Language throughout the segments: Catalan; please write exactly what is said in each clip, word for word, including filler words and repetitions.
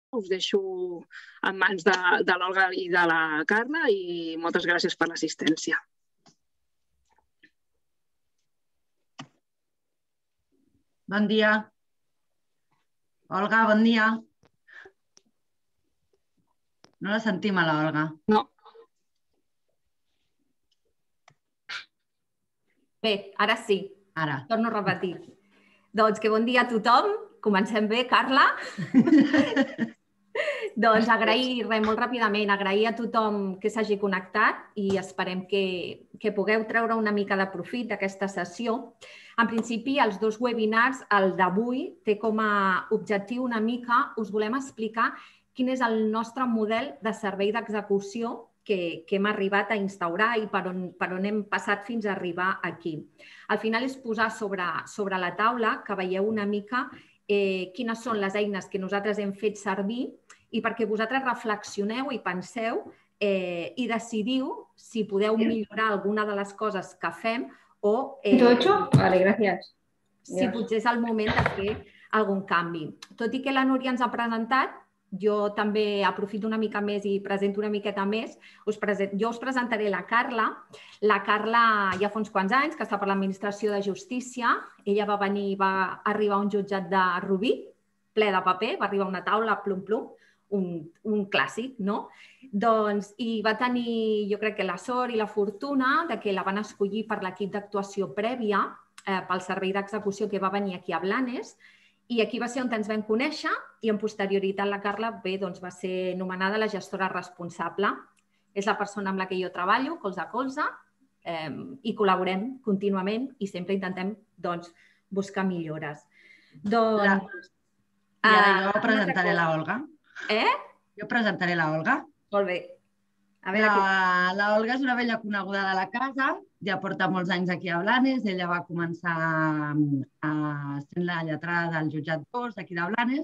Us deixo en mans de, de l'Olga i de la Carla i moltes gràcies per l'assistència. Bon dia. Olga, bon dia. No la sentim, a l'Olga. No. Bé, ara sí. Ara. Torno a repetir. Doncs que bon dia a tothom. Comencem bé, Carla. Doncs agrair, res, molt ràpidament, agrair a tothom que s'hagi connectat i esperem que, que pugueu treure una mica de profit d'aquesta sessió. En principi, els dos webinars, el d'avui, té com a objectiu una mica, us volem explicar quin és el nostre model de servei d'execució que, que hem arribat a instaurar i per on, per on hem passat fins a arribar aquí. Al final és posar sobre, sobre la taula que veieu una mica eh, quines són les eines que nosaltres hem fet servir i perquè vosaltres reflexioneu i penseu eh, i decidiu si podeu millorar alguna de les coses que fem o eh, vale, gràcies. si potser és el moment de fer algun canvi. Tot i que la Núria ens ha presentat, jo també aprofito una mica més i presento una miqueta més. Us present... Jo us presentaré la Carla. La Carla ja fa uns quants anys que està per l'Administració de Justícia. Ella va venir, va arribar a un jutjat de Rubí, ple de paper, va arribar a una taula, plum, plum, un, un clàssic, no? Doncs, i va tenir, jo crec que la sort i la fortuna de que la van escollir per l'equip d'actuació prèvia eh, pel servei d'execució que va venir aquí a Blanes. I aquí va ser on ens vam conèixer i en posterioritat la Carla bé, doncs, va ser nomenada la gestora responsable. És la persona amb la que jo treballo, colze a colze, eh, i col·laborem contínuament i sempre intentem doncs, buscar millores. Doncs, I ara jo presentaré la Olga. Eh? Jo presentaré la Olga. Molt bé. A veure la, la Olga és una vella coneguda de la casa, ja porta molts anys aquí a Blanes. Ella va començar a ser la lletrada del jutjat dos d'aquí de Blanes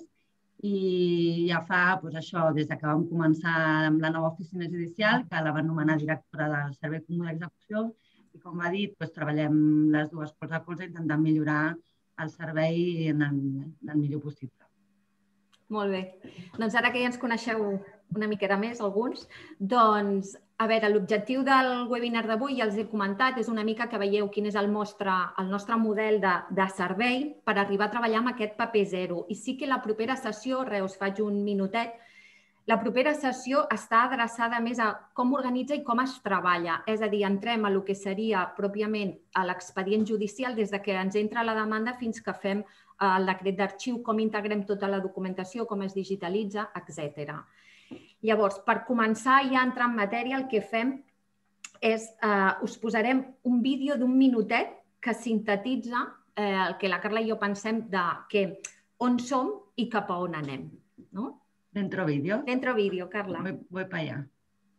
i ja fa, doncs això, des que vam començar amb la nova oficina judicial, que la van nomenar directora del Servei Comú d'Execució i, com va dir, doncs, treballem les dues colze a colze intentant millorar el servei en el, en el millor possible. Molt bé. Doncs ara que ja ens coneixeu una miqueta més, alguns, doncs, a veure, l'objectiu del webinar d'avui, ja els he comentat, és una mica que veieu quin és el nostre, el nostre model de, de servei per arribar a treballar amb aquest paper zero. I sí que la propera sessió, res, us faig un minutet, la propera sessió està adreçada més a com organitza i com es treballa. És a dir, entrem a el que seria pròpiament a l'expedient judicial des de que ens entra la demanda fins que fem el decret d'arxiu, com integrem tota la documentació, com es digitalitza, etcètera. Llavors, per començar ja a entrar en matèria, el que fem és, eh, us posarem un vídeo d'un minutet que sintetitza eh, el que la Carla i jo pensem de que on som i cap a on anem. ¿No? Dentro vídeo. Dentro vídeo, Carla. Voy, voy para allá.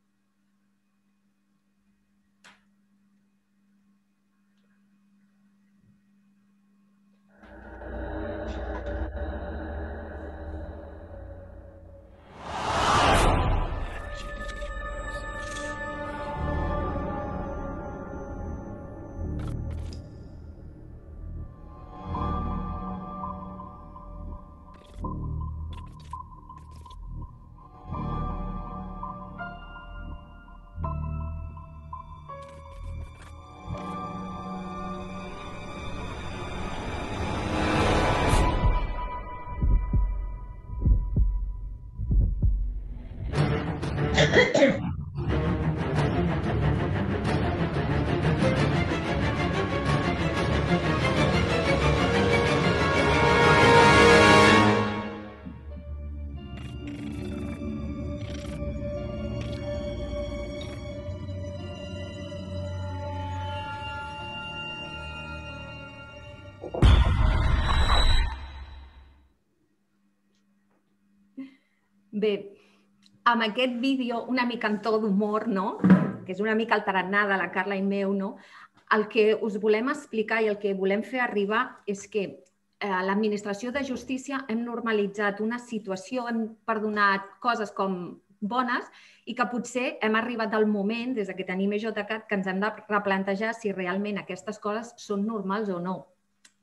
Bé, amb aquest vídeo una mica en to d'humor, no? Que és una mica el tarannà de la Carla i meu, no? El que us volem explicar i el que volem fer arribar és que a l'Administració de Justícia hem normalitzat una situació, hem perdonat coses com bones i que potser hem arribat al moment, des que tenim E J CAT, que ens hem de replantejar si realment aquestes coses són normals o no.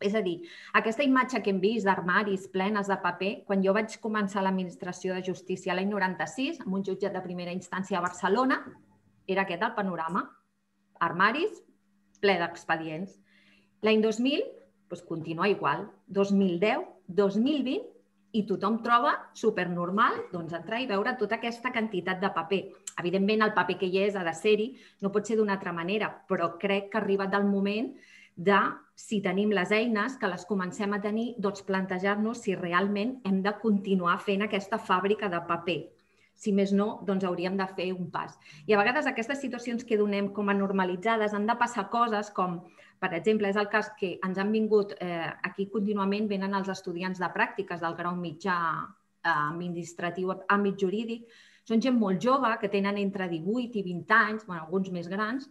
És a dir, aquesta imatge que hem vist d'armaris plenes de paper, quan jo vaig començar l'administració de justícia l'any noranta-sis, en un jutjat de primera instància a Barcelona, era aquest el panorama. Armaris, ple d'expedients. L'any dos mil, doncs continua igual. dos mil deu, dos mil vint, i tothom troba supernormal doncs, entrar i veure tota aquesta quantitat de paper. Evidentment, el paper que hi és ha de ser-hi, no pot ser d'una altra manera, però crec que ha arribat el moment de, si tenim les eines, que les comencem a tenir, doncs plantejar-nos si realment hem de continuar fent aquesta fàbrica de paper. Si més no, doncs hauríem de fer un pas. I a vegades aquestes situacions que donem com a normalitzades han de passar coses com, per exemple, és el cas que ens han vingut, eh, aquí contínuament venen els estudiants de pràctiques del grau mitjà eh, administratiu, àmbit jurídic. Són gent molt jove, que tenen entre divuit i vint anys, bueno, alguns més grans,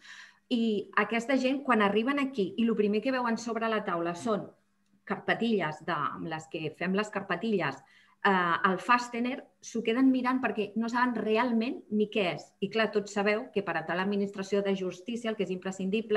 i aquesta gent, quan arriben aquí i el primer que veuen sobre la taula són carpetilles, de, amb les que fem les carpetilles, eh, el fastener, s'ho queden mirant perquè no saben realment ni què és. I clar, tots sabeu que per a l'administració de justícia el que és imprescindible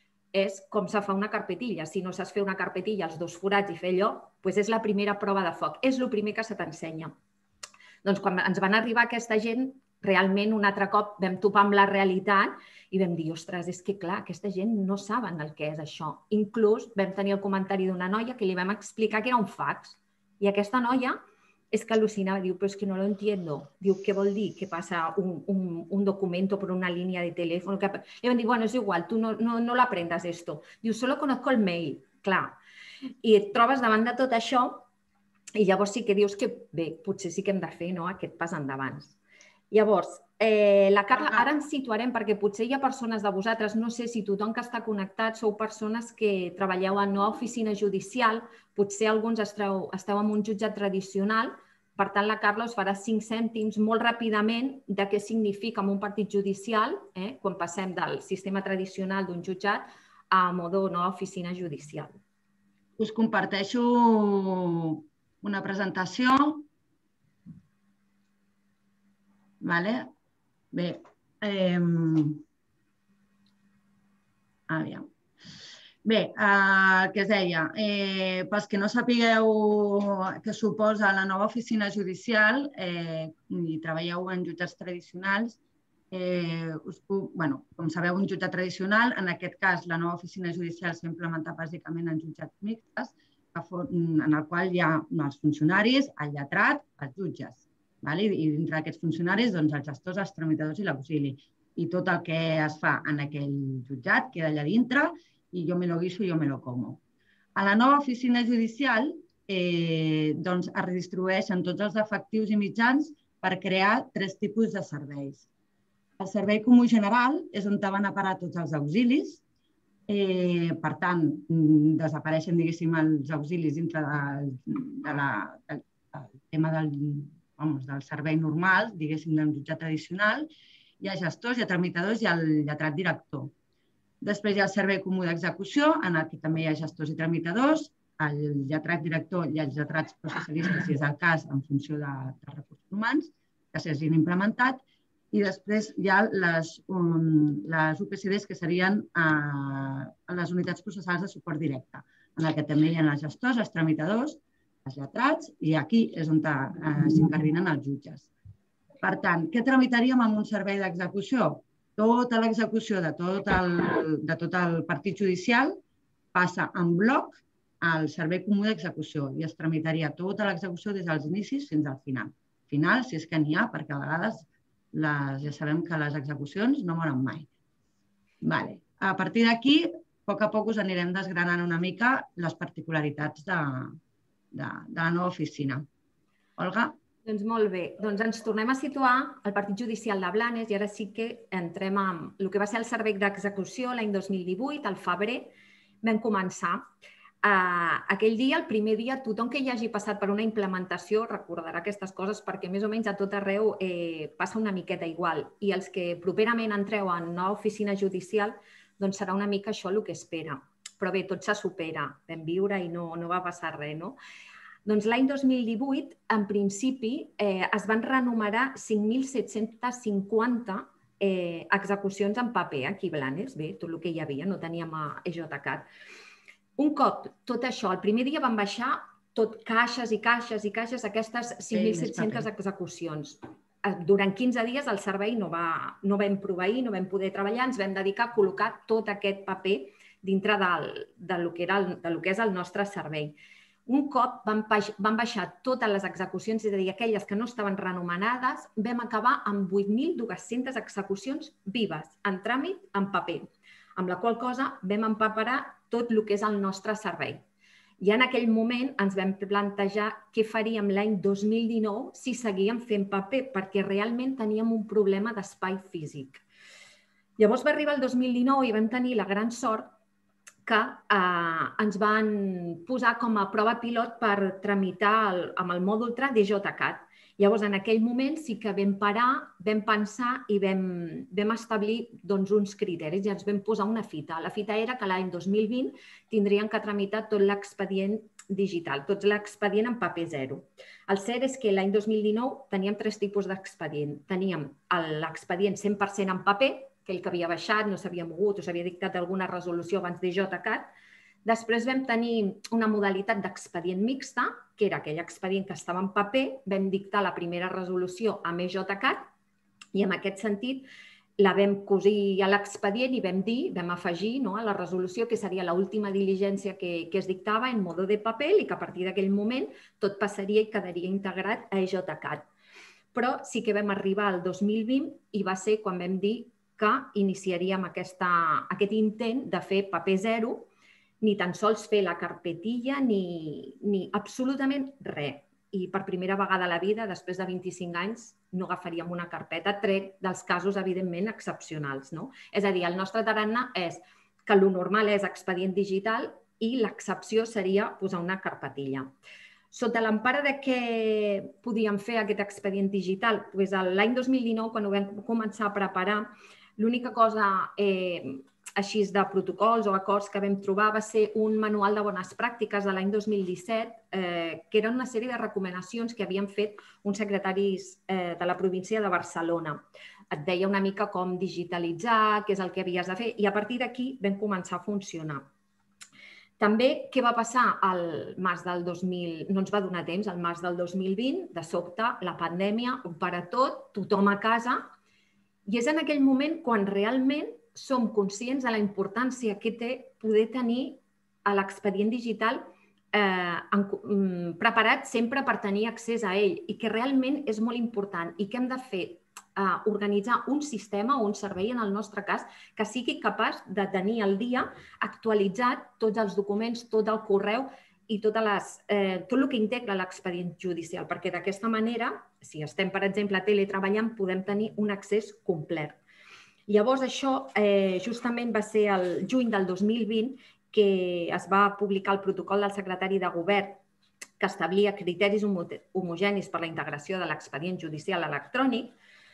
és com se fa una carpetilla. Si no saps fer una carpetilla, els dos forats i fer allò, doncs és la primera prova de foc. És el primer que se t'ensenya. Doncs quan ens van arribar aquesta gent, realment un altre cop vam topar amb la realitat i vam dir, ostres, és que clar, aquesta gent no saben el que és això. Inclús vam tenir el comentari d'una noia que li vam explicar que era un fax. I aquesta noia és que al·lucinava, diu, però és que no lo entiendo. Diu, què vol dir que passa un, un, un documento por una línia de telèfon? Que... I vam dir, bueno, és igual, tu no, no, no l'aprendes esto. Diu, solo conozco el mail. Clar. I et trobes davant de tot això i llavors sí que dius que, bé, potser sí que hem de fer no, aquest pas endavant. Llavors, eh, la Carla, ara ens situarem perquè potser hi ha persones de vosaltres, no sé si tothom que està connectat sou persones que treballeu en una oficina judicial, potser alguns esteu, esteu en un jutjat tradicional, per tant la Carla us farà cinc cèntims molt ràpidament de què significa en un partit judicial, eh, quan passem del sistema tradicional d'un jutjat a modo nova oficina judicial. Us comparteixo una presentació. Vale? Bé, eh, aviam. Bé, eh, el que es deia, eh, pels que no sapigueu què suposa la nova oficina judicial eh, i treballeu en jutjats tradicionals, eh, us puc, bueno, com sabeu, un jutjat tradicional, en aquest cas la nova oficina judicial s'ha implementat bàsicament en jutjats mixtes, en el qual hi ha els funcionaris, el lletrat, els jutges. I dintre d'aquests funcionaris, els gestors, els tramitadors i l'auxili. I tot el que es fa en aquell jutjat queda allà dintre i jo me lo guiso i jo me lo como. A la nova oficina judicial es redistribueixen tots els efectius i mitjans per crear tres tipus de serveis. El servei comú general és on van a parar tots els auxilis. Per tant, desapareixen, diguéssim, els auxilis dintre del tema del del servei normal, diguéssim, d'un jutjat tradicional. Hi ha gestors, hi ha tramitadors i el lletrat director. Després hi ha el servei comú d'execució, en el que també hi ha gestors i tramitadors, el lletrat director i els lletrats processalistes, si és el cas, en funció de recursos humans, que s'hagin implementat. I després hi ha les U P C Ds, que serien les unitats processals de suport directe, en el que també hi ha els gestors, els tramitadors, els lletrats, i aquí és on s'incardinen els jutges. Per tant, què tramitaríem amb un servei d'execució? Tota l'execució de tot el partit judicial passa en bloc al servei comú d'execució i es tramitaria tota l'execució des dels inicis fins al final. Final, si és que n'hi ha, perquè a vegades ja sabem que les execucions no moren mai. A partir d'aquí, a poc a poc us anirem desgranant una mica les particularitats de de la nova oficina. Olga? Doncs molt bé. Doncs ens tornem a situar al Partit Judicial de Blanes i ara sí que entrem en el que va ser el servei d'execució l'any dos mil divuit, al febrer, vam començar. Aquell dia, el primer dia, tothom que hi hagi passat per una implementació recordarà aquestes coses perquè més o menys a tot arreu passa una miqueta igual. I els que properament entreu en nova oficina judicial, doncs serà una mica això el que espera. Però bé, tot se supera, vam viure i no va passar res, no? Doncs l'any dos mil divuit, en principi, es van renumerar cinc mil set-cents cinquanta execucions en paper aquí a Blanes, bé, tot el que hi havia, no teníem E J CAT. Un cop tot això, el primer dia van baixar tot caixes i caixes i caixes aquestes cinc mil set-centes execucions. Durant quinze dies el servei no va, no vam proveir, no vam poder treballar, ens vam dedicar a col·locar tot aquest paper dintre del, de lo que era el, de lo que és el nostre servei. Un cop van, van baixar totes les execucions, és a dir, aquelles que no estaven renomenades, vam acabar amb vuit mil dues-centes execucions vives, en tràmit, en paper, amb la qual cosa vam empaperar tot el que és el nostre servei. I en aquell moment ens vam plantejar què faríem l'any dos mil dinou si seguíem fent paper, perquè realment teníem un problema d'espai físic. Llavors va arribar el dos mil dinou i vam tenir la gran sort que eh, ens van posar com a prova pilot per tramitar el, amb el mòdul T R A D J C A D. Llavors, en aquell moment sí que vam parar, vam pensar i vam, vam establir doncs, uns criteris i ens vam posar una fita. La fita era que l'any dos mil vint tindrien que tramitar tot l'expedient digital, tot l'expedient en paper zero. El cert és que l'any dos mil dinou teníem tres tipus d'expedient. Teníem l'expedient cent per cent en paper, aquell que havia baixat, no s'havia mogut o s'havia dictat alguna resolució abans de J C A D. Després vam tenir una modalitat d'expedient mixta, que era aquell expedient que estava en paper, vam dictar la primera resolució amb E J C A D i en aquest sentit la vam cosir a l'expedient i vam dir, vam afegir a la resolució que seria l'última diligència que es dictava en modo de paper i que a partir d'aquell moment tot passaria i quedaria integrat a E J C A D. Però sí que vam arribar al dos mil vint i va ser quan vam dir que iniciaríem aquesta, aquest intent de fer paper zero, ni tan sols fer la carpetilla ni, ni absolutament res. I per primera vegada a la vida, després de vint-i-cinc anys, no agafaríem una carpeta, tret dels casos, evidentment, excepcionals. No? És a dir, el nostre tarannà és que el normal és expedient digital i l'excepció seria posar una carpetilla. Sota l'empara de què podíem fer aquest expedient digital? Doncs l'any dos mil dinou, quan ho vam començar a preparar, l'única cosa eh, així de protocols o acords que vam trobar va ser un manual de bones pràctiques de l'any dos mil disset, eh, que eren una sèrie de recomanacions que havien fet uns secretaris eh, de la província de Barcelona. Et deia una mica com digitalitzar, què és el que havies de fer, i a partir d'aquí vam començar a funcionar. També, què va passar al març del dos mil... No ens va donar temps, al març del dos mil vint, de sobte, la pandèmia, ho para tot, tothom a casa, i és en aquell moment quan realment som conscients de la importància que té poder tenir l'expedient digital eh, en, preparat sempre per tenir accés a ell i que realment és molt important i que hem de fer eh, organitzar un sistema o un servei, en el nostre cas, que sigui capaç de tenir al dia actualitzat tots els documents, tot el correu i totes les, eh, tot el que integra l'expedient judicial, perquè d'aquesta manera, si estem, per exemple, teletreballant, podem tenir un accés complet. Llavors, això eh, justament va ser el juny del dos mil vint que es va publicar el protocol del secretari de govern que establia criteris homogenis per a la integració de l'expedient judicial electrònic.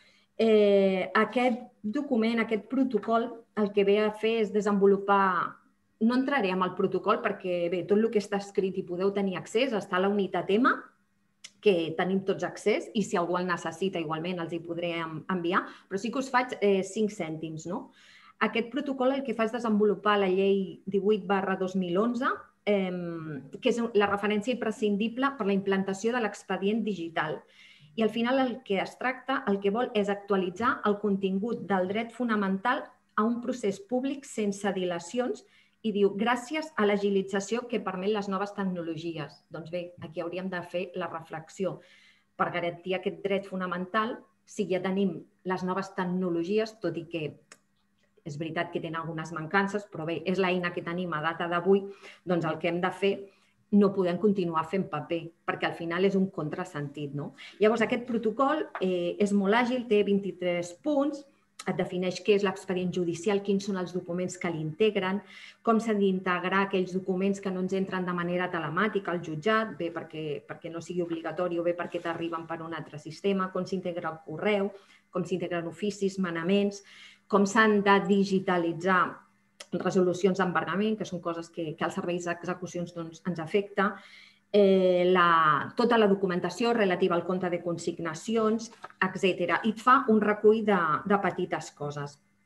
Eh, aquest document, aquest protocol, el que ve a fer és desenvolupar... No entraré en el protocol perquè bé, tot el que està escrit i podeu tenir accés està a la unitat E M A, que tenim tots accés i si algú el necessita igualment els hi podré enviar, però sí que us faig eh, cinc cèntims. No? Aquest protocol el que fa és desenvolupar la llei divuit barra dos mil onze, eh, que és la referència imprescindible per la implantació de l'expedient digital. I al final el que es tracta, el que vol és actualitzar el contingut del dret fonamental a un procés públic sense dilacions i diu, gràcies a l'agilització que permet les noves tecnologies. Doncs bé, aquí hauríem de fer la reflexió per garantir aquest dret fonamental si ja tenim les noves tecnologies, tot i que és veritat que tenen algunes mancances, però bé, és l'eina que tenim a data d'avui, doncs el que hem de fer no podem continuar fent paper, perquè al final és un contrasentit. No? Llavors, aquest protocol eh, és molt àgil, té vint-i-tres punts, et defineix què és l'expedient judicial, quins són els documents que l'integren, com s'han d'integrar aquells documents que no ens entren de manera telemàtica al jutjat, bé perquè, perquè no sigui obligatori o bé perquè t'arriben per un altre sistema, com s'integra el correu, com s'integren oficis, manaments, com s'han de digitalitzar resolucions d'embargament, que són coses que, que als serveis d'execucions doncs, ens afecta, Eh, la, tota la documentació relativa al compte de consignacions, etcètera. I et fa un recull de, de petites coses.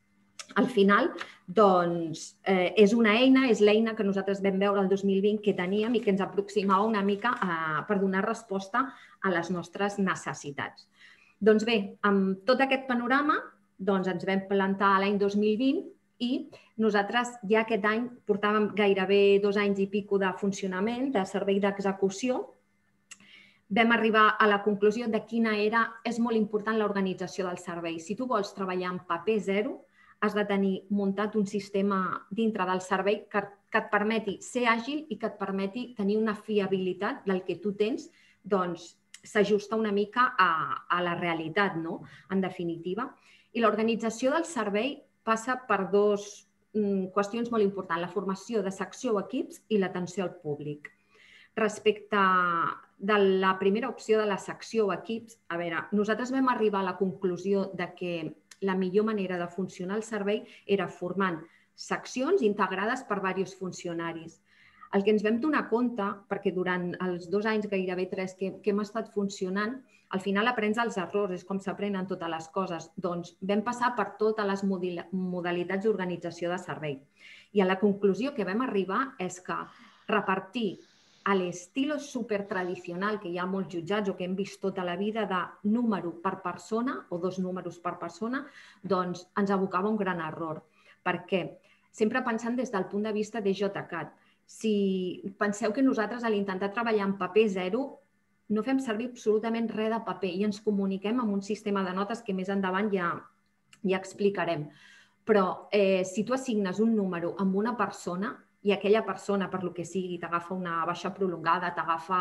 al final, doncs, eh, és una eina, és l'eina que nosaltres vam veure el dos mil vint que teníem i que ens aproximava una mica a, per donar resposta a les nostres necessitats. Doncs bé, amb tot aquest panorama, doncs ens vam plantar l'any dos mil vint i nosaltres ja aquest any portàvem gairebé dos anys i pico de funcionament, de servei d'execució. Vam arribar a la conclusió de quina era, és molt important l'organització del servei. Si tu vols treballar en paper zero, has de tenir muntat un sistema dintre del servei que, que et permeti ser àgil i que et permeti tenir una fiabilitat del que tu tens, doncs s'ajusta una mica a, a la realitat, no? En definitiva. I l'organització del servei passa per dues mm, qüestions molt importants, la formació de secció o equips i l'atenció al públic. Respecte de la primera opció de la secció o equips, a veure, nosaltres vam arribar a la conclusió de que la millor manera de funcionar el servei era formant seccions integrades per diversos funcionaris. El que ens vam donar compte, perquè durant els dos anys, gairebé tres, que, que hem estat funcionant, al final aprens els errors, és com s'aprenen totes les coses. Doncs vam passar per totes les modalitats d'organització de servei. I a la conclusió que vam arribar és que repartir a l'estilo supertradicional que hi ha molts jutjats o que hem vist tota la vida de número per persona o dos números per persona, doncs ens abocava un gran error. Per què? Sempre pensant des del punt de vista de J C A T. Si penseu que nosaltres a l'intentar treballar en paper zero no fem servir absolutament res de paper i ens comuniquem amb un sistema de notes que més endavant ja, ja explicarem. Però eh, si tu assignes un número amb una persona i aquella persona, per lo que sigui, t'agafa una baixa prolongada, t'agafa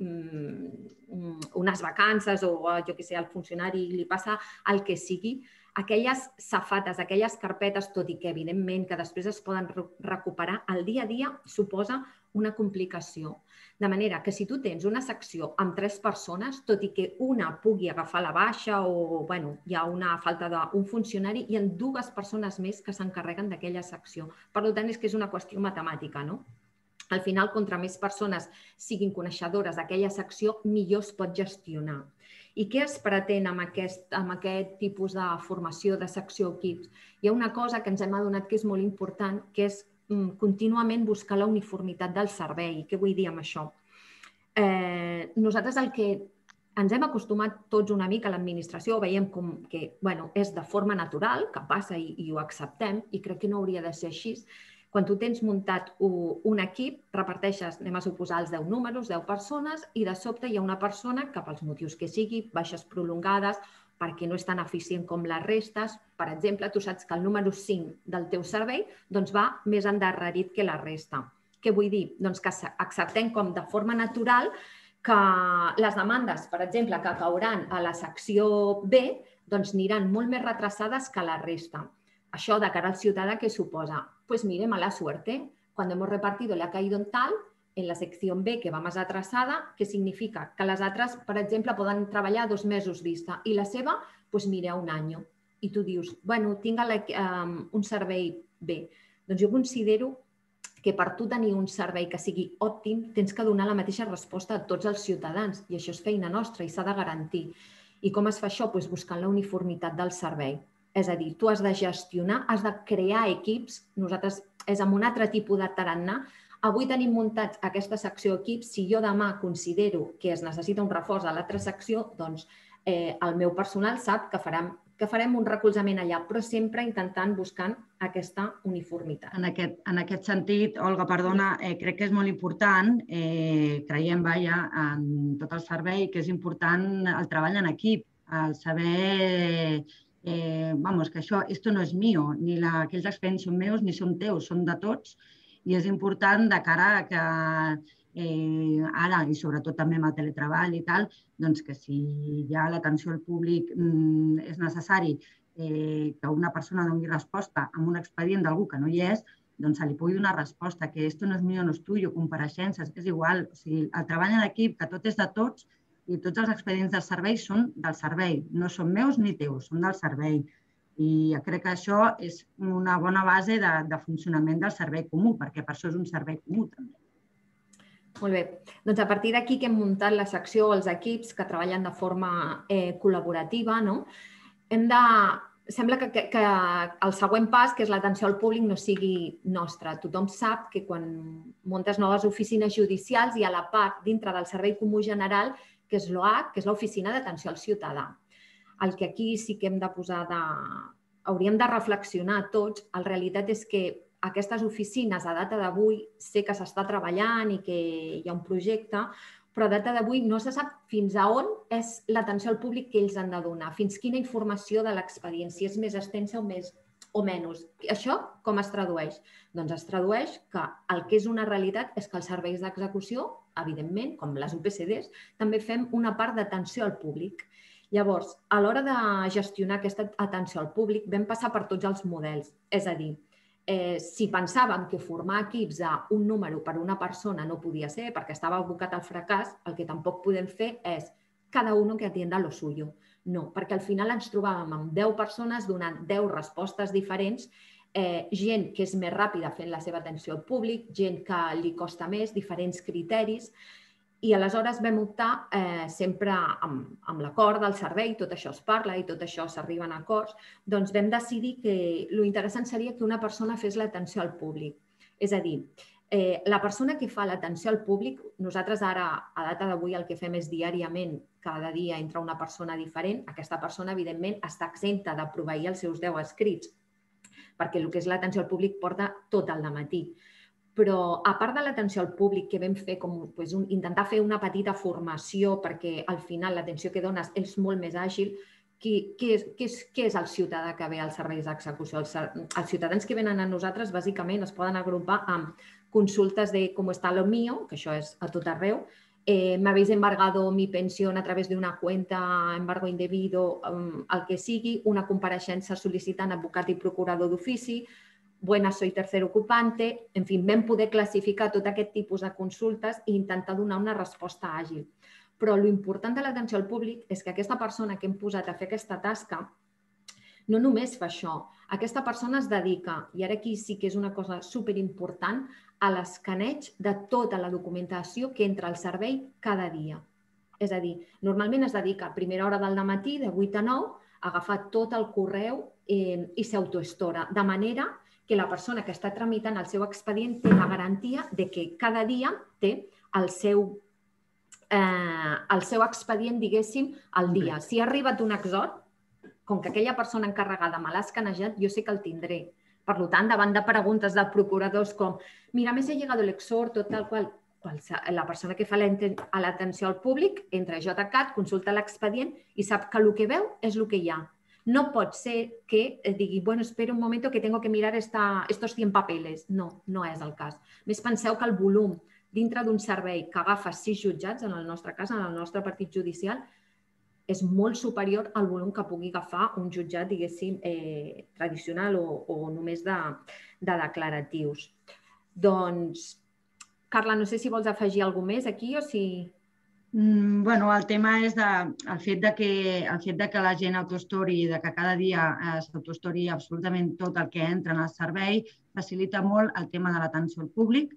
mm, unes vacances o, jo què sé, al funcionari li passa el que sigui, aquelles safates, aquelles carpetes, tot i que evidentment que després es poden recuperar, el dia a dia suposa una complicació. De manera que si tu tens una secció amb tres persones, tot i que una pugui agafar la baixa o bueno, hi ha una falta d'un funcionari, hi ha dues persones més que s'encarreguen d'aquella secció. Per tant, és que és una qüestió matemàtica, no? Al final, contra més persones siguin coneixedores d'aquella secció, millor es pot gestionar. I què es pretén amb aquest, amb aquest tipus de formació de secció equips? Hi ha una cosa que ens hem adonat que és molt important, que és contínuament buscar la uniformitat del servei. Què vull dir amb això? Eh, nosaltres el que ens hem acostumat tots una mica a l'administració, veiem com que bueno, és de forma natural, que passa i, i ho acceptem, i crec que no hauria de ser així. Quan tu tens muntat un equip, reparteixes, anem a suposar, els deu números, deu persones, i de sobte hi ha una persona que, pels motius que sigui, baixes prolongades, perquè no és tan eficient com les restes. Per exemple, tu saps que el número cinc del teu servei doncs va més endarrerit que la resta. Què vull dir? Doncs que acceptem com de forma natural que les demandes, per exemple, que cauran a la secció B, doncs aniran molt més retrasades que la resta. Això de cara al ciutadà, què suposa? Pues mire, mala suerte. Cuando hemos repartido le ha caído en tal, en la sección B, que va més atrasada, què significa? Que les altres, per exemple, poden treballar dos mesos vista i la seva, doncs mira, un any. I tu dius, bueno, tinc un servei B. Doncs jo considero que per tu tenir un servei que sigui òptim tens que donar la mateixa resposta a tots els ciutadans i això és feina nostra i s'ha de garantir. I com es fa això? Doncs buscant la uniformitat del servei. És a dir, tu has de gestionar, has de crear equips. Nosaltres és amb un altre tipus de tarannà. Avui tenim muntats aquesta secció equips. Si jo demà considero que es necessita un reforç a l'altra secció, doncs eh, el meu personal sap que farem, que farem un recolzament allà, però sempre intentant buscant aquesta uniformitat. En aquest, en aquest sentit, Olga, perdona, eh, crec que és molt important, eh, creiem, vaja, en tot el servei, que és important el treball en equip, el saber... Eh, vamos, que això, esto no és mío, ni la, aquells expedients són meus ni són teus, són de tots i és important de cara a que eh, ara, i sobretot també amb el teletreball i tal, doncs que si hi ha l'atenció al públic mm, és necessari eh, que una persona doni resposta amb un expedient d'algú que no hi és, doncs se li pugui donar resposta, que esto no és mío, no és tuyo, compareixences, és igual. O sigui, el treball en equip, que tot és de tots, i tots els expedients del servei són del servei, no són meus ni teus, són del servei. I crec que això és una bona base de, de funcionament del servei comú, perquè per això és un servei comú també. Molt bé. Doncs a partir d'aquí que hem muntat la secció, els equips que treballen de forma eh, col·laborativa, no? Hem de sembla que, que, que el següent pas, que és l'atenció al públic, no sigui nostre. Tothom sap que quan muntes noves oficines judicials hi ha la part dintre del Servei Comú General, que és l'O A C, que és l'Oficina d'Atenció al Ciutadà. El que aquí sí que hem de posar de... hauríem de reflexionar tots, en realitat és que aquestes oficines a data d'avui sé que s'està treballant i que hi ha un projecte, però a data d'avui no se sap fins a on és l'atenció al públic que ells han de donar, fins quina informació de l'expedient, si és més extensa o més o menys. Això com es tradueix? Doncs es tradueix que el que és una realitat és que els serveis d'execució, evidentment, com les U P C Ds, també fem una part d'atenció al públic. Llavors, a l'hora de gestionar aquesta atenció al públic vam passar per tots els models. És a dir, Eh, si pensàvem que formar equips a un número per una persona no podia ser perquè estava abocat al fracàs, el que tampoc podem fer és cada uno que atienda lo suyo. No, perquè al final ens trobàvem amb deu persones donant deu respostes diferents, eh, gent que és més ràpida fent la seva atenció al públic, gent que li costa més, diferents criteris, i aleshores vam optar eh, sempre amb, amb l'acord del servei, tot això es parla i tot això s'arriben a acords, doncs vam decidir que l'interessant seria que una persona fes l'atenció al públic. És a dir, eh, la persona que fa l'atenció al públic, nosaltres ara, a data d'avui, el que fem és diàriament, cada dia entra una persona diferent, aquesta persona, evidentment, està exempta de proveir els seus deu escrits, perquè el que és l'atenció al públic porta tot el dematí. Però a part de l'atenció al públic que vam fer, com pues, un, intentar fer una petita formació perquè al final l'atenció que dones és molt més àgil, qui, qui, és, qui, és, qui és el ciutadà que ve als serveis d'execució? Els, els ciutadans que venen a nosaltres bàsicament es poden agrupar amb consultes de com està lo mío, que això és a tot arreu, eh, m'habéis embargado mi pensión a través de una cuenta, embargo indebido, um, el que sigui, una compareixença sol·licitant advocat i procurador d'ofici, buenas, soy tercer ocupante, en fi, vam poder classificar tot aquest tipus de consultes i intentar donar una resposta àgil. Però l'important de l'atenció al públic és que aquesta persona que hem posat a fer aquesta tasca no només fa això, aquesta persona es dedica, i ara aquí sí que és una cosa superimportant, a l'escaneig de tota la documentació que entra al servei cada dia. És a dir, normalment es dedica a primera hora del matí, de vuit a nou, a agafar tot el correu eh, i s'autoestora, de manera que la persona que està tramitant el seu expedient té la garantia de que cada dia té el seu, eh, el seu expedient, diguéssim, al dia. Si ha arribat un exhort, com que aquella persona encarregada me l'ha escanejat, jo sé que el tindré. Per tant, davant de preguntes de procuradors com mira, més he llegado el exhorto, tal qual, la persona que fa l'atenció al públic entra a JCat, consulta l'expedient i sap que el que veu és el que hi ha. No pot ser que digui, bueno, espera un moment que tengo que mirar esta, estos cien papeles. No, no és el cas. Més penseu que el volum dintre d'un servei que agafa sis jutjats, en el nostre cas, en el nostre partit judicial, és molt superior al volum que pugui agafar un jutjat, diguéssim, eh, tradicional o, o només de, de declaratius. Doncs, Carla, no sé si vols afegir alguna cosa més aquí o si... Mm, bueno, el tema és de, el, fet de que, el fet de que la gent autostori, de que cada dia eh, s'autostori absolutament tot el que entra en el servei, facilita molt el tema de l'atenció al públic,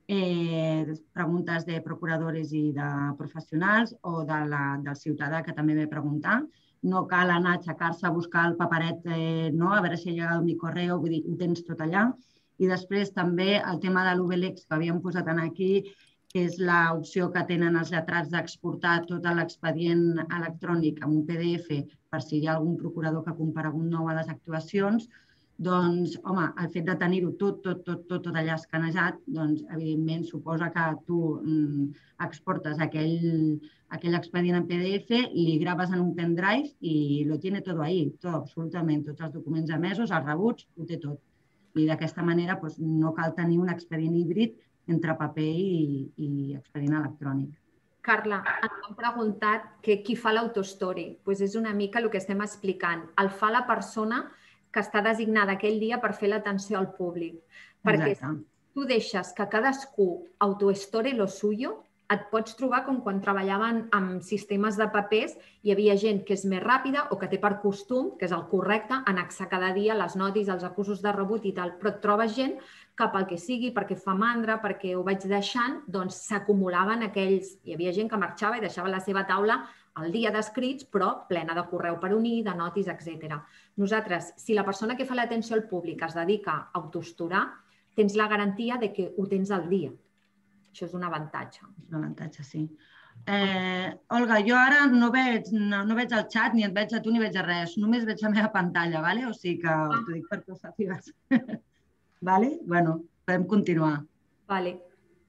eh, preguntes de procuradores i de professionals o de la, del ciutadà que també ve a preguntar. No cal anar a aixecar-se a buscar el paperet, eh, no? A veure si ha llegat mi correu, vull dir, ho tens tot allà. I després també el tema de l'U B L E X que havíem posat aquí, que és l'opció que tenen els lletrats d'exportar tot l'expedient electrònic en un P D F per si hi ha algun procurador que ha comparegut nou a les actuacions, doncs, home, el fet de tenir-ho tot, tot, tot, tot, tot allà escanejat, doncs, evidentment, suposa que tu mm, exportes aquell, aquell expedient en P D F, li graves en un pendrive i lo tiene todo ahí, tot, absolutament, tots els documents emesos, els rebuts, ho té tot. I d'aquesta manera doncs, no cal tenir un expedient híbrid entre paper i, i expedient electrònic. Carla, ens han preguntat que qui fa l'autostory. Doncs és una mica el que estem explicant. El fa la persona que està designada aquell dia per fer l'atenció al públic. Perquè si tu deixes que cadascú autoestore lo suyo, et pots trobar com quan treballaven amb sistemes de papers, hi havia gent que és més ràpida o que té per costum, que és el correcte, anar-se cada dia les notis, els acusos de rebut i tal, però et trobes gent que pel que sigui, perquè fa mandra, perquè ho vaig deixant, doncs s'acumulaven aquells... Hi havia gent que marxava i deixava la seva taula el dia d'escrits, però plena de correu per unir, de notis, etcètera. Nosaltres, si la persona que fa l'atenció al públic es dedica a autoestorar, tens la garantia de que ho tens al dia. Això és un avantatge. És un avantatge, sí. Eh, Olga, jo ara no veig, no, no veig el xat, ni et veig a tu ni veig a res. Només veig la meva pantalla, ¿vale? O sigui que t'ho dic perquè ho sàpigues. Vale? Bueno, podem continuar. Vale.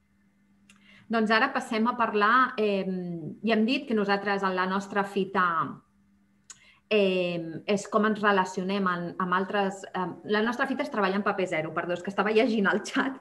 Doncs ara passem a parlar, eh, ja hem dit que nosaltres en la nostra fita eh, és com ens relacionem amb, amb altres... Eh, la nostra fita és treballar en paper zero, perdó, és que estava llegint el xat.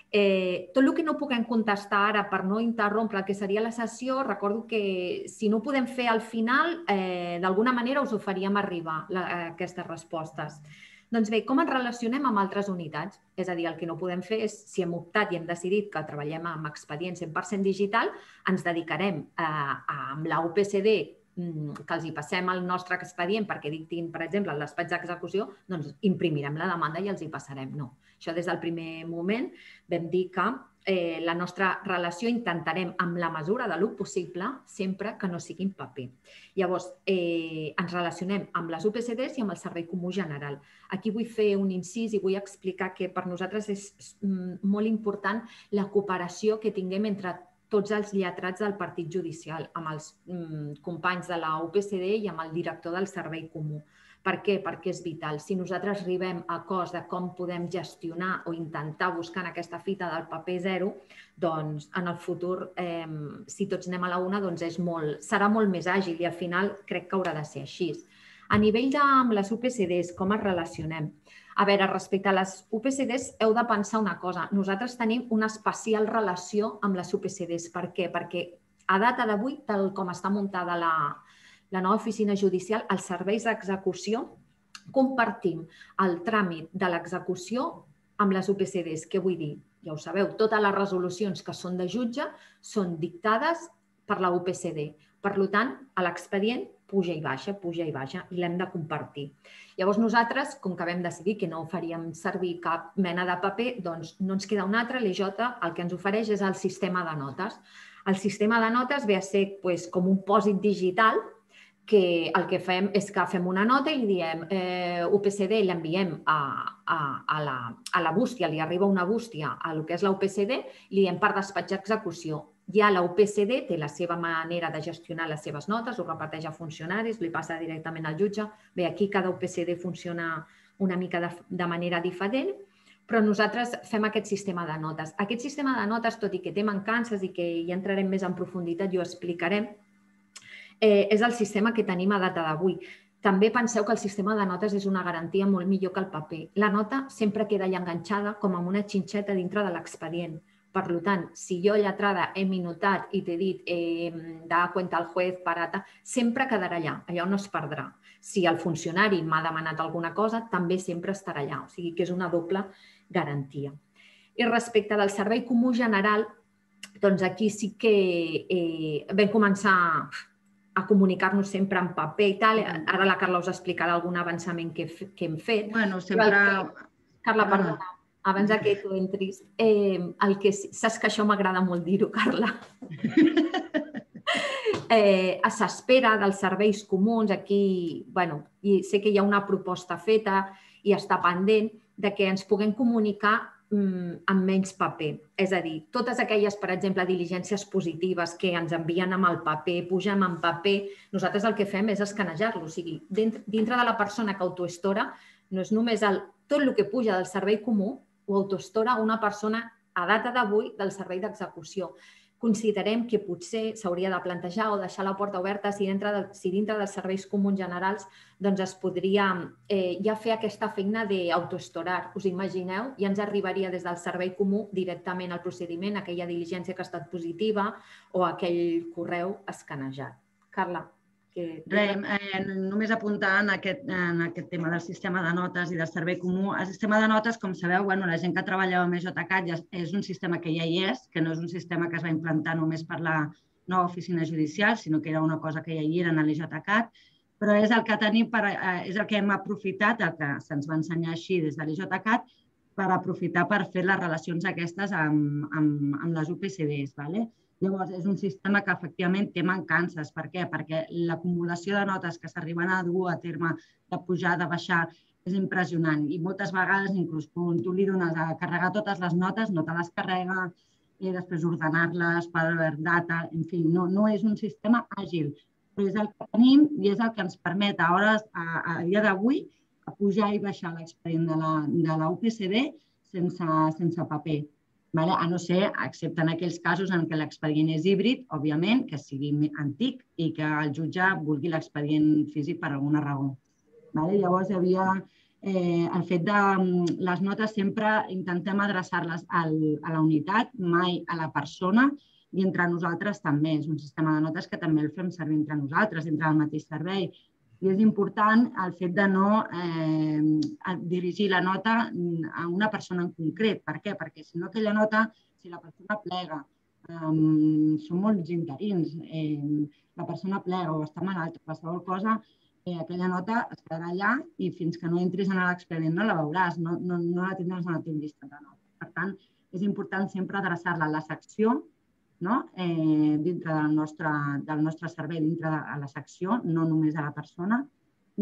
Eh, tot el que no puguem contestar ara per no interrompre el que seria la sessió, recordo que si no ho podem fer al final, eh, d'alguna manera us ho faríem arribar, la, aquestes respostes. Doncs bé, com ens relacionem amb altres unitats? És a dir, el que no podem fer és, si hem optat i hem decidit que treballem amb expedient cent per cent digital, ens dedicarem a, a, amb la U P C D que els hi passem el nostre expedient perquè dictin, per exemple, el despatx d'execució, doncs imprimirem la demanda i els hi passarem. No. Això des del primer moment vam dir que eh, la nostra relació intentarem, amb la mesura de lo possible, sempre que no sigui en paper. Llavors, eh, ens relacionem amb les U P C Ds i amb el servei comú general. Aquí vull fer un incís i vull explicar que per nosaltres és molt important la cooperació que tinguem entre tots els lletrats del partit judicial, amb els mm, companys de la U P C D i amb el director del servei comú. Per què? Perquè és vital. Si nosaltres arribem a acords de com podem gestionar o intentar buscar en aquesta fita del paper zero, doncs en el futur, eh, si tots anem a la una, doncs és molt, serà molt més àgil i al final crec que haurà de ser així. A nivell de amb les U P C Ds, com es relacionem? A veure, respecte a les U P C Ds, heu de pensar una cosa. Nosaltres tenim una especial relació amb les U P C Ds. Per què? Perquè a data d'avui, tal com està muntada la, la nova oficina judicial, els serveis d'execució compartim el tràmit de l'execució amb les U P C Ds. Què vull dir? Ja ho sabeu, totes les resolucions que són de jutge són dictades per la U P C D. Per tant, a l'expedient puja i baixa, puja i baixa, i l'hem de compartir. Llavors nosaltres, com que vam decidir que no faríem servir cap mena de paper, doncs no ens queda un altre, l'E J el que ens ofereix és el sistema de notes. El sistema de notes ve a ser com un pòsit digital que el que fem és que fem una nota i diem U P C D, l'enviem a la bústia, li arriba una bústia a el que és la U P C D, li diem per despatxar execució. Ja la U P C D té la seva manera de gestionar les seves notes, ho reparteix a funcionaris, li passa directament al jutge. Bé, aquí cada U P C D funciona una mica de manera diferent, però nosaltres fem aquest sistema de notes. Aquest sistema de notes, tot i que té mancances i que hi entrarem més en profunditat i ho explicarem, és el sistema que tenim a data d'avui. També penseu que el sistema de notes és una garantia molt millor que el paper. La nota sempre queda allà enganxada com amb una xinxeta dintre de l'expedient. Per tant, si jo, lletrada, he minutat i t'he dit da cuenta al juez, parata, sempre quedarà allà, allò no es perdrà. Si el funcionari m'ha demanat alguna cosa, també sempre estarà allà, o sigui que és una doble garantia. I respecte del servei comú general, doncs aquí sí que vam començar a comunicar-nos sempre en paper i tal. Ara la Carla us explicarà algun avançament que hem fet. Bueno, sempre... Carla, perdona. Abans que tu entris, el que saps que això m'agrada molt dir-ho, Carla. S'espera dels serveis comuns, aquí, bueno, sé que hi ha una proposta feta i està pendent de que ens puguem comunicar amb menys paper. És a dir, totes aquelles, per exemple, diligències positives que ens envien amb el paper, pugen en paper, nosaltres el que fem és escanejar-lo. O sigui, dintre de la persona que autoestora, no és només tot el que puja del servei comú, ho autoestora una persona a data d'avui del servei d'execució. Considerem que potser s'hauria de plantejar o deixar la porta oberta si dintre dels serveis comuns generals es podria ja fer aquesta feina d'autoestorar. Us imagineu? Ja ens arribaria des del servei comú directament al procediment, aquella diligència que ha estat positiva o aquell correu escanejat. Carla. Només apuntar en aquest tema del sistema de notes i del servei comú. El sistema de notes, com sabeu, la gent que treballeu amb E J CAT és un sistema que ja hi és, que no és un sistema que es va implantar només per la nova oficina judicial, sinó que era una cosa que ja hi era en l'E J CAT, però és el que tenim, és el que hem aprofitat, el que se'ns va ensenyar així des de l'E J CAT, per aprofitar per fer les relacions aquestes amb les U P C Ds. Llavors, és un sistema que efectivament té mancances. Per què? Perquè l'acumulació de notes que s'arriben a dur a terme de pujar, de baixar, és impressionant. I moltes vegades, inclús quan tu li dones a carregar totes les notes, no te les carrega, i després ordenar-les per data, en fi, no, no és un sistema àgil, però és el que tenim i és el que ens permet a hores, a, a dia d'avui, a pujar i baixar l'expedient de la, de la U P C D sense, sense paper. Vale? A no ser, excepte en aquells casos en què l'expedient és híbrid, òbviament, que sigui antic i que el jutge vulgui l'expedient físic per alguna raó. Vale? Llavors, hi havia eh, el fet de les notes sempre intentem adreçar-les a la unitat, mai a la persona, i entre nosaltres també. És un sistema de notes que també el fem servir entre nosaltres, entre el mateix servei. I és important el fet de no eh, dirigir la nota a una persona en concret. Per què? Perquè si no aquella nota, si la persona plega, eh, són molts interins, eh, la persona plega o està malalta, qualsevol cosa, eh, aquella nota es quedarà allà i fins que no entris en l'expedient no la veuràs, no, no, no la tindràs en el teu llistat de notes. Per tant, és important sempre adreçar-la a la secció, no? eh, dintre del nostre, del nostre servei, dintre de la secció, no només a la persona. I,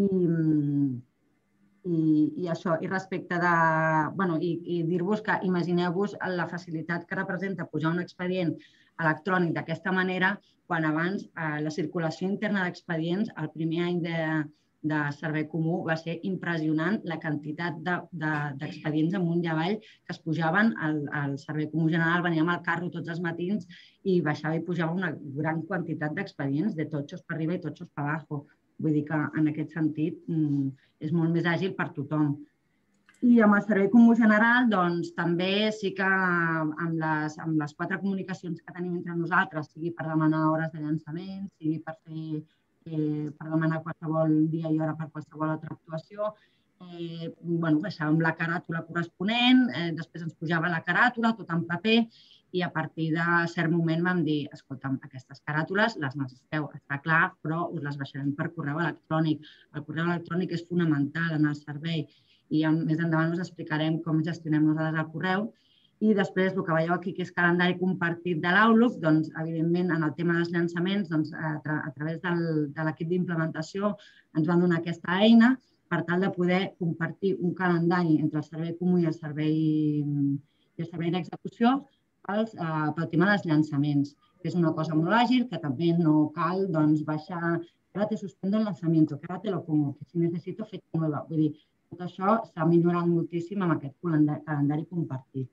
i, i això, i respecte de... Bueno, i, i dir-vos que imagineu-vos la facilitat que representa pujar un expedient electrònic d'aquesta manera, quan abans eh, la circulació interna d'expedients, el primer any de, de servei comú, va ser impressionant la quantitat d'expedients de, de, amunt i avall que es pujaven al, al servei comú general. Veníem al carro tots els matins i baixava i pujava una gran quantitat d'expedients, de totxos per arriba i totxos per abajo. Vull dir que en aquest sentit és molt més àgil per tothom. I amb el servei comú general, doncs, també sí que amb les, amb les quatre comunicacions que tenim entre nosaltres, sigui per demanar hores de llançament, sigui per fer Eh, per demanar qualsevol dia i hora per qualsevol altra actuació. Eh, bueno, baixàvem la caràtula corresponent, eh, després ens pujava la caràtula, tot en paper, i a partir de cert moment vam dir, escolta'm, aquestes caràtules les necessiteu, està clar, però us les baixarem per correu electrònic. El correu electrònic és fonamental en el servei i més endavant us explicarem com gestionem nosaltres el correu. I després, el que veieu aquí, que és calendari compartit de l'Outlook, doncs, evidentment, en el tema dels llançaments, doncs, a, tra a través del, de l'equip d'implementació ens van donar aquesta eina per tal de poder compartir un calendari entre el servei comú i el servei, i el servei d'execució pel, eh, pel tema dels llançaments, que és una cosa molt àgil, que també no cal doncs, baixar, que ara te suspendo el lanzamiento, que ara te lo pongo, que si necesito fecha nueva. Vull dir, tot això s'ha millorat moltíssim amb aquest calendari compartit.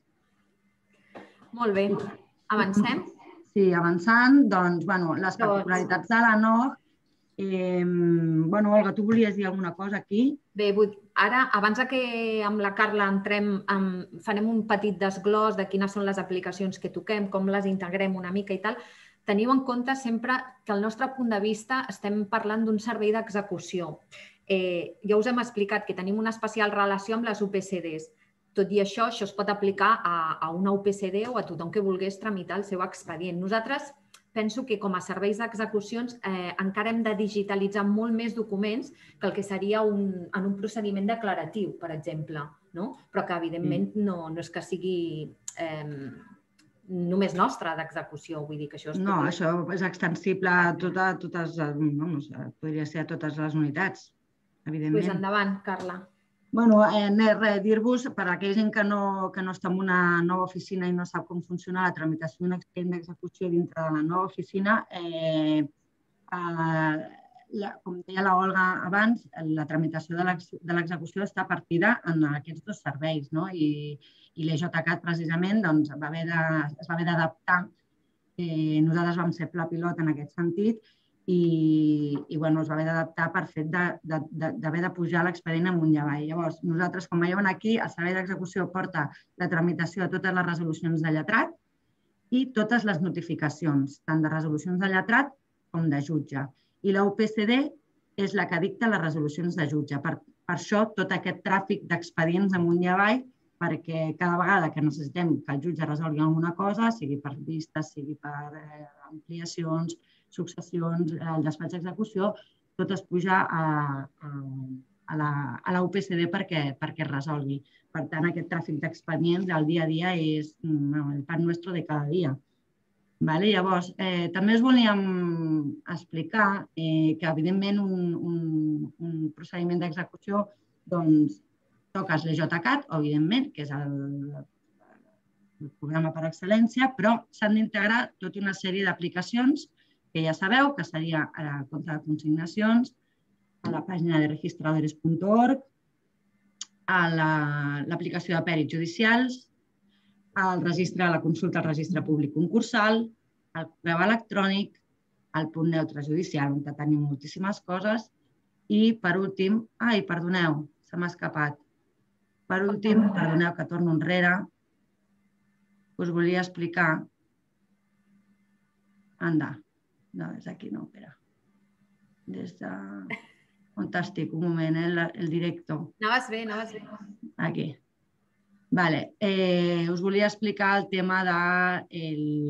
Molt bé. Avancem? Sí, avançant, doncs, bueno, les particularitats de la N O C. Eh, bueno, Olga, tu volies dir alguna cosa aquí? Bé, ara, abans que amb la Carla entrem, farem un petit desglòs de quines són les aplicacions que toquem, com les integrem una mica i tal. Teniu en compte sempre que al nostre punt de vista estem parlant d'un servei d'execució. Eh, ja us hem explicat que tenim una especial relació amb les U P C Ds. Tot i això, això es pot aplicar a, a una U P C D o a tothom que volgués tramitar el seu expedient. Nosaltres penso que com a serveis d'execucions eh, encara hem de digitalitzar molt més documents que el que seria un, en un procediment declaratiu, per exemple, no? Però que evidentment no, no és que sigui eh, només nostre d'execució. Vull dir que això és... No, això és extensible a totes, totes, vamos, podria ser a totes les unitats, evidentment. Doncs endavant, Carla. Bueno, eh, res, dir-vos, per a aquella gent que no, que no està en una nova oficina i no sap com funciona la tramitació d'un expedient d'execució dintre de la nova oficina, eh, eh, la, com deia l'Olga abans, la tramitació de l'execució està partida en aquests dos serveis, no? I, i l'E J C A T precisament doncs, va haver de, es va haver d'adaptar. Eh, nosaltres vam ser pla pilot en aquest sentit i, i bueno, es va haver d'adaptar per fet d'haver de pujar l'expedient amunt i avall. Llavors, nosaltres, com veieu aquí, el servei d'execució porta la tramitació de totes les resolucions de lletrat i totes les notificacions, tant de resolucions de lletrat com de jutge. I la U P C D és la que dicta les resolucions de jutge. Per, per això, tot aquest tràfic d'expedients amunt i avall, perquè cada vegada que necessitem que el jutge resolgui alguna cosa, sigui per vistes, sigui per eh, ampliacions, successions, el despatx d'execució, tot es puja a, a, a, la, a la U P C D perquè, perquè es resolgui. Per tant, aquest tràfic d'expedients del dia a dia és no, el pan nuestro de cada dia. Llavors, també us volíem explicar que, evidentment, un procediment d'execució, doncs, toques l'EJCAT, evidentment, que és el programa per excel·lència, però s'han d'integrar tota una sèrie d'aplicacions que ja sabeu, que seria a compte de consignacions, a la pàgina de registradores punt org, a l'aplicació de pèrits judicials, al registre de la consulta al registre públic concursal, al correu electrònic, al punt neutre judicial, on tenim moltíssimes coses, i per últim, ai, perdoneu, se m'ha escapat, per últim, perdoneu que torno enrere, us volia explicar, anda, no, és aquí, no, espera, des de... On estic? Un moment, el director. Anaves bé, anaves bé. Aquí. Vale. Us volia explicar el tema de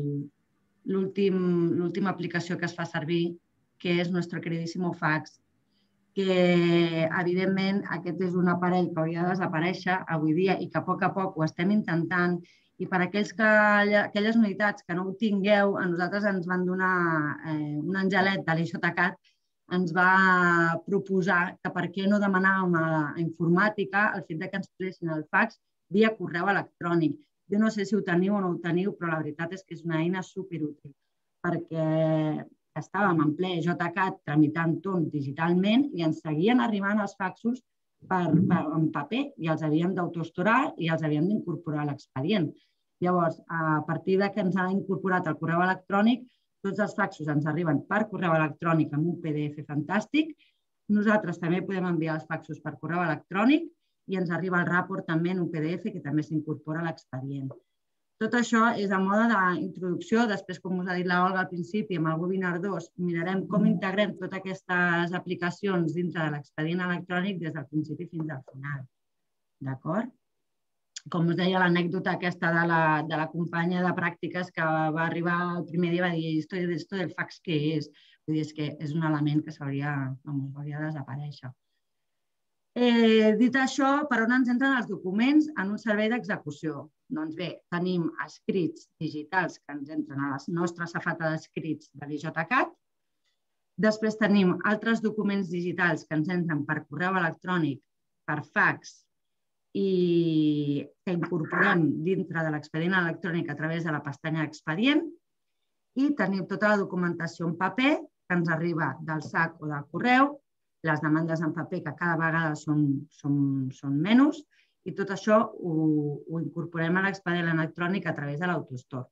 l'última aplicació que es fa servir, que és Nuestro Queridísimo Fax, que, evidentment, aquest és un aparell que hauria de desaparèixer avui dia i que a poc a poc ho estem intentant, i per aquelles unitats que no ho tingueu, a nosaltres ens van donar un angelet de l'EJCAT, ens va proposar que per què no demanàvem a informàtica el fet que ens pressin el fax via correu electrònic. Jo no sé si ho teniu o no ho teniu, però la veritat és que és una eina superútil, perquè estàvem en ple EJCAT tramitant tot digitalment i ens seguien arribant els faxos en paper i els havíem d'autostorar i els havíem d'incorporar a l'expedient. Llavors, a partir que ens ha incorporat el correu electrònic, tots els faxos ens arriben per correu electrònic amb un P D F fantàstic. Nosaltres també podem enviar els faxos per correu electrònic i ens arriba el rapport també en un P D F que també s'incorpora a l'expedient. Tot això és a mode d'introducció. Després, com us ha dit l'Olga al principi, amb el webinar dos, mirarem com integrem totes aquestes aplicacions dintre de l'expedient electrònic des del principi fins al final. D'acord? Com us deia, l'anècdota aquesta de la companya de pràctiques que va arribar el primer dia i va dir «Esto del fax què és?» Vull dir, és que és un element que s'hauria de desaparèixer. Dit això, per on ens entren els documents en un servei d'execució? Doncs bé, tenim escrits digitals que ens entren a la nostra safata d'escrits de l'EJCAT. Després tenim altres documents digitals que ens entren per correu electrònic, per fax, i que incorporem dintre de l'expedient electrònic a través de la pestanya expedient, i tenim tota la documentació en paper que ens arriba del S A C o del correu, les demandes en paper que cada vegada són menys, i tot això ho incorporem a l'expedient electrònic a través de l'AutoStore.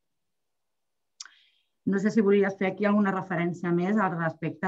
No sé si volies fer aquí alguna referència més al respecte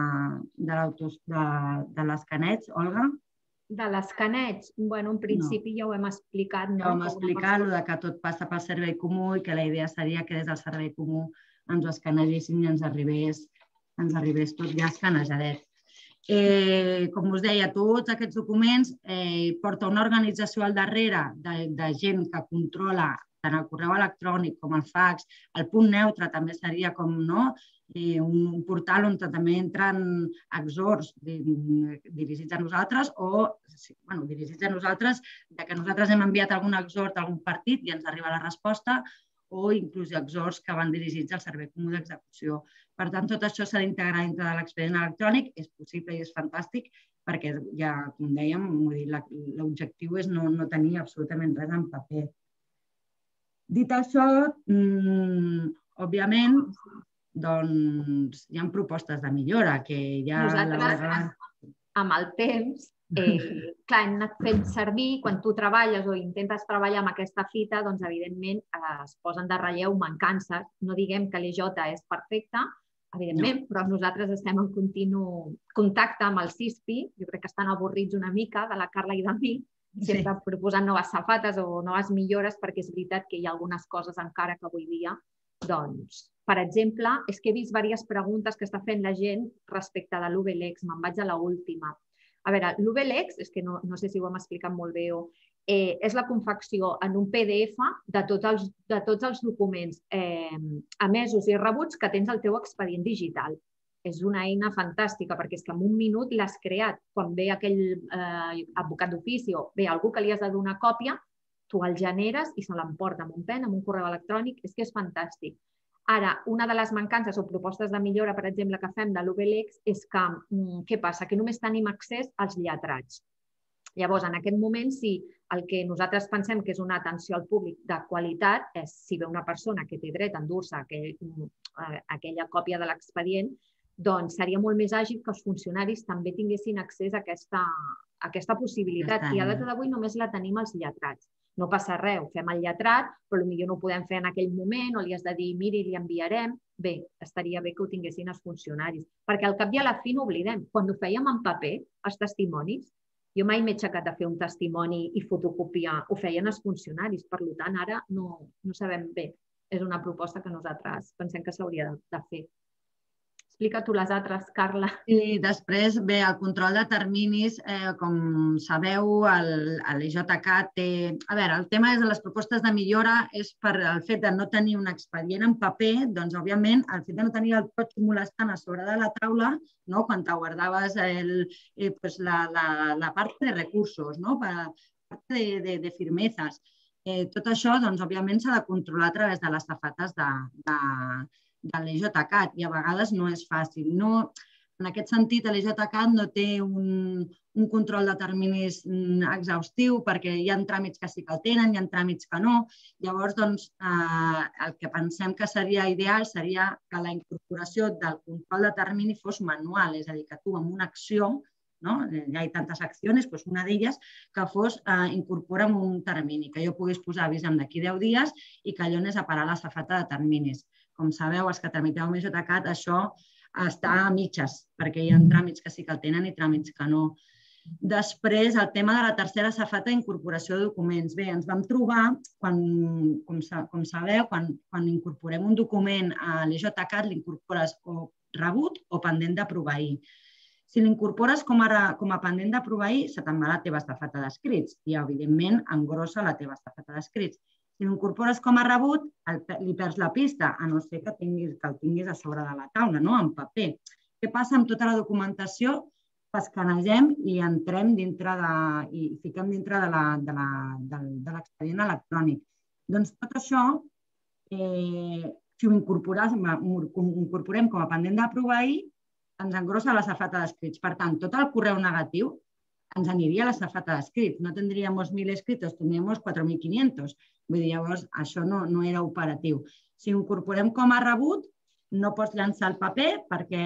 de l'escaneig, Olga? De l'escaneig, bueno, en principi ja ho hem explicat. Ja ho hem explicat, que tot passa pel servei comú i que la idea seria que des del servei comú ens ho escanegessin i ens arribés tot ja escanejadet. Com us deia, tots aquests documents porta una organització al darrere de gent que controla tant el correu electrònic com el fax. El punt neutre també seria com un portal on també entren exhorts dirigits a nosaltres o dirigits a nosaltres que nosaltres hem enviat algun exhort a algun partit i ens arriba la resposta, o inclús exhorts que van dirigits al servei comú d'execució. Per tant, tot això s'ha d'integrar dintre de l'expedient electrònic. És possible i és fantàstic perquè, ja com dèiem, l'objectiu és no tenir absolutament res en paper. Dit això, òbviament, doncs hi ha propostes de millora que ja... Nosaltres, amb el temps, clar, hem anat fent servir, quan tu treballes o intentes treballar amb aquesta fita, doncs evidentment es posen de relleu mancances. No diguem que l'E J és perfecta, evidentment, però nosaltres estem en continu contacte amb el C I S P I. Jo crec que estan avorrits una mica de la Carla i de mi, sempre proposant noves safates o noves millores, perquè és veritat que hi ha algunes coses encara que avui dia, doncs, per exemple, és que he vist diverses preguntes que està fent la gent respecte de l'U B L E X. Me'n vaig a l'última. A veure, l'U B L E X, és que no sé si ho hem explicat molt bé, és la confecció en un P D F de tots els documents emesos i rebuts que tens al teu expedient digital. És una eina fantàstica perquè és que en un minut l'has creat. Quan ve aquell advocat d'ofici o ve algú que li has de donar còpia, tu el generes i se l'emporta amb un pen, amb un correu electrònic. És que és fantàstic. Ara, una de les mancances o propostes de millora, per exemple, que fem de l'U B L X és que, què passa? Que només tenim accés als lletrats. Llavors, en aquest moment, si el que nosaltres pensem que és una atenció al públic de qualitat és si ve una persona que té dret a endur-se aquell, aquella còpia de l'expedient, doncs seria molt més àgil que els funcionaris també tinguessin accés a aquesta, a aquesta possibilitat. I a data d'avui només la tenim als lletrats. No passa res, ho fem al lletrat, però potser no ho podem fer en aquell moment o li has de dir, miri, li enviarem. Bé, estaria bé que ho tinguessin els funcionaris, perquè al cap i a la fi no oblidem. Quan ho fèiem en paper, els testimonis, jo mai m'he aixecat a fer un testimoni i fotocopiar, ho feien els funcionaris, per tant, ara no, no sabem bé. És una proposta que nosaltres pensem que s'hauria de fer. Explica tu les altres, Carla. I després, bé, el control de terminis, eh, com sabeu, l'E J C A T té... A veure, el tema de les propostes de millora és per el fet de no tenir un expedient en paper, doncs, òbviament, el fet de no tenir el totxo molestant a sobre de la taula, no? Quan te guardaves el, eh, pues la, la, la part de recursos, no? La part de, de, de firmezas. Eh, tot això, doncs, òbviament, s'ha de controlar a través de les safates de, de de l'E J C A T i a vegades no és fàcil. No, en aquest sentit, l'E J C A T no té un, un control de terminis exhaustiu perquè hi ha tràmits que sí que el tenen, hi ha tràmits que no. Llavors, doncs, eh, el que pensem que seria ideal seria que la incorporació del control de termini fos manual, és a dir, que tu amb una acció, no? Ja hi ha tantes accions, doncs una d'elles que fos eh, incorporar un termini, que jo pogués posar avisam d'aquí deu dies i que allò anés a parar la safata de terminis. Com sabeu, els que tramiteu amb l'E J C A T, això està a mitges, perquè hi ha tràmits que sí que el tenen i tràmits que no. Després, el tema de la tercera safata d'incorporació de documents. Bé, ens vam trobar, quan, com, com sabeu, quan, quan incorporem un document a l'E J C A T, l'incorpores o rebut o pendent de proveir. Si l'incorpores com, com a pendent de proveir, se te'n va la teva safata d'escrits i, evidentment, engrossa la teva safata d'escrits. Si l'incorpores com a rebut, li perds la pista, a no ser que, tinguis, que el tinguis a sobre de la taula, no? En paper. Què passa amb tota la documentació? Escanegem i entrem dintre de, i fiquem dintre de l'expedient electrònic. Doncs tot això, eh, si ho incorporem, incorporem com a pendent de proveir, ens engrossa la safata d'escrits. Per tant, tot el correu negatiu ens aniria a la safata d'escrits. No tindríem mil escritos, tindríem quatre mil quinientos. Vull dir, llavors, això no, no era operatiu. Si ho incorporem com a rebut, no pots llançar el paper perquè,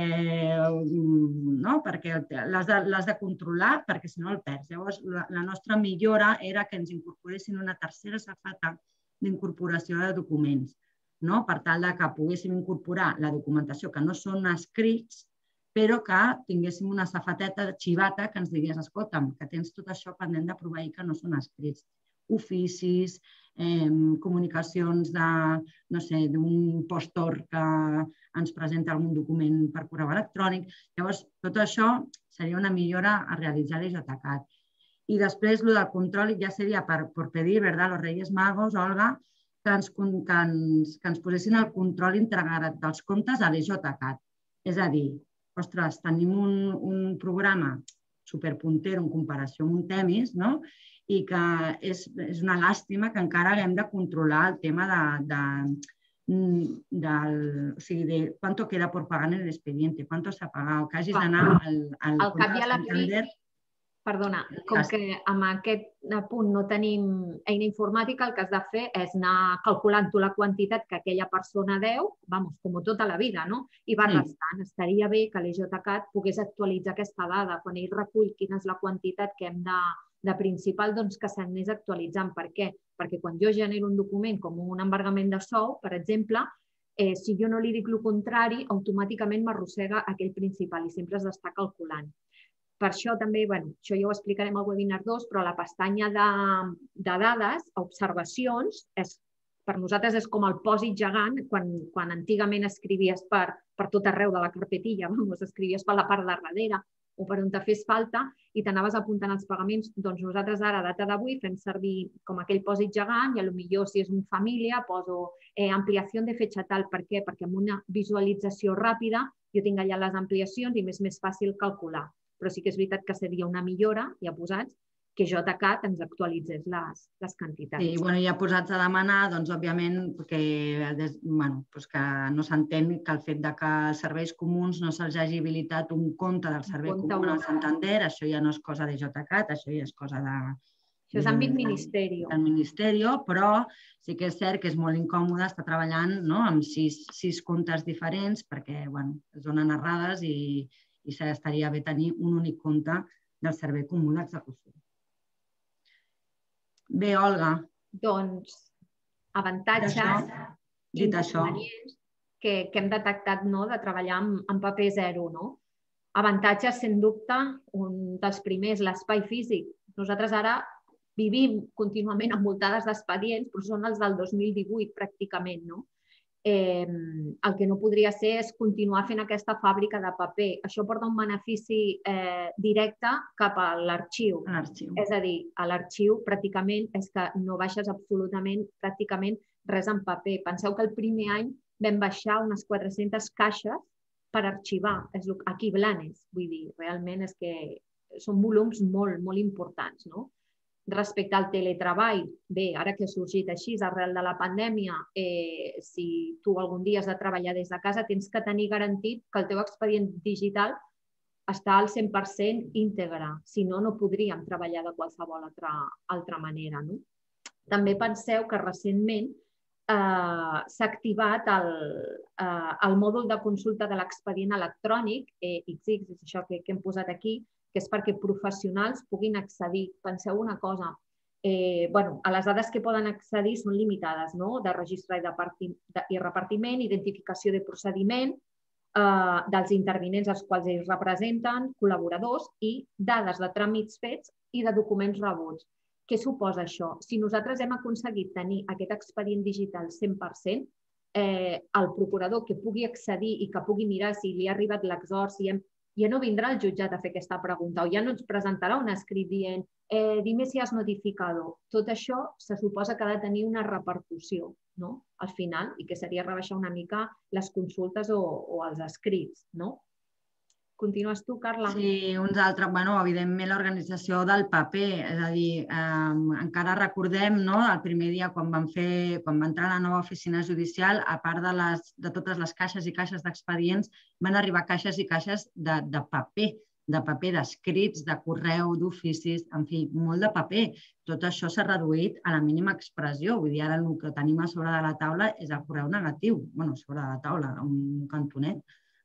no? perquè l'has de, de controlar, perquè si no el perds. Llavors, la, la nostra millora era que ens incorporessin una tercera safata d'incorporació de documents, no? Per tal de que poguéssim incorporar la documentació que no són escrits, però que tinguéssim una safateta xivata que ens digués, escolta'm, que tens tot això pendent de proveir que no són escrits. Oficis, eh, comunicacions de, no sé, d'un postor que ens presenta algun document per correu electrònic. Llavors, tot això seria una millora a realitzar l'E J C A T. I després, el del control ja seria per, per pedir, ¿verdad?, los Reyes Magos, Olga, que ens, que ens, que ens posessin el control integrat dels comptes a l'E J C A T. És a dir, ostres, tenim un, un programa superpunter en comparació amb un Temis, no? I que és, és una làstima que encara haguem de controlar el tema de, de, del, o sigui, de quanto queda por pagar en el expediente, quanto s'ha pagat, que hagis d'anar al, al, al cap i a la fi. Perdona, com que amb aquest punt no tenim eina informàtica, el que has de fer és anar calculant tu la quantitat que aquella persona deu, vamos, com tota la vida, no? I va restant. Estaria bé que l'E J C A T pogués actualitzar aquesta dada. Quan ell recull quina és la quantitat que hem de, de principal, doncs que s'anés actualitzant. Per què? Perquè quan jo genero un document com un embargament de sou, per exemple, eh, si jo no li dic el contrari, automàticament m'arrossega aquell principal i sempre es està calculant. Per això també, bueno, això ja ho explicarem al webinar dos, però la pestanya de, de dades, observacions, és, per nosaltres és com el pòsit gegant, quan, quan antigament escrivies per, per tot arreu de la carpetilla, vamos, escrivies per la part de darrere o per on te fes falta i t'anaves apuntant els pagaments. Doncs nosaltres ara, a data d'avui, fem servir com aquell pòsit gegant i potser si és una família poso eh, ampliació de fetxa tal. Per què? Perquè amb una visualització ràpida jo tinc allà les ampliacions i m'és més fàcil calcular. Però sí que és veritat que seria una millora, ja posats, que JCat ens actualitzés les, les quantitats. Sí, bueno, ja posats a demanar, doncs, òbviament, que, bueno, doncs que no s'entén que el fet de que als serveis comuns no se'ls hagi habilitat un compte del servei comú al Santander, això ja no és cosa de JCat, això ja és cosa de... Això és àmbit ministeri. Del ministeri, però sí que és cert que és molt incòmode estar treballant amb sis comptes diferents perquè es donen errades i estaria bé tenir un únic compte del servei comú d'execució. Bé, Olga. Doncs avantatges i inconvenients que hem detectat de treballar en paper zero. Avantatges, sens dubte, un dels primers, l'espai físic. Nosaltres ara vivim contínuament envoltades d'expedients, però són els del dos mil divuit pràcticament. El que no podria ser és continuar fent aquesta fàbrica de paper. Això porta un benefici directe cap a l'arxiu. És a dir, a l'arxiu pràcticament és que no baixes absolutament pràcticament res en paper. Penseu que el primer any vam baixar unes quatre-centes caixes per arxivar, aquí Blanes. Vull dir, realment és que són volums molt, molt importants. Respecte al teletreball, bé, ara que ha sorgit així arrel de la pandèmia, si tu algun dia has de treballar des de casa, tens que tenir garantit que el teu expedient digital està al cent per cent íntegre. Si no, no podríem treballar de qualsevol altra manera. També penseu que recentment s'ha activat el mòdul de consulta de l'expedient electrònic, ics ics, és això que hem posat aquí, que és perquè professionals puguin accedir. Penseu una cosa, a les dades que poden accedir són limitades, de registre i repartiment, identificació de procediment, dels intervinents als quals ells representen, col·laboradors i dades de tràmits fets i de documents rebuts. Què suposa això? Si nosaltres hem aconseguit tenir aquest expedient digital cent per cent, el procurador que pugui accedir i que pugui mirar si li ha arribat l'exhort, si hem ja no vindrà al jutjat a fer aquesta pregunta o ja no ens presentarà un escrit dient dime si has notificado. Tot això se suposa que ha de tenir una repercussió al final i que seria rebaixar una mica les consultes o els escrits. Continues tu, Carla? Sí, uns altres. Bueno, evidentment, l'organització del paper. És a dir, encara recordem el primer dia quan vam fer, quan va entrar a la nova oficina judicial, a part de totes les caixes i caixes d'expedients, van arribar caixes i caixes de paper, de paper d'escrits, de correu, d'oficis, en fi, molt de paper. Tot això s'ha reduït a la mínima expressió. Vull dir, ara el que tenim a sobre de la taula és el correu negatiu. Bé, sobre de la taula, un cantonet.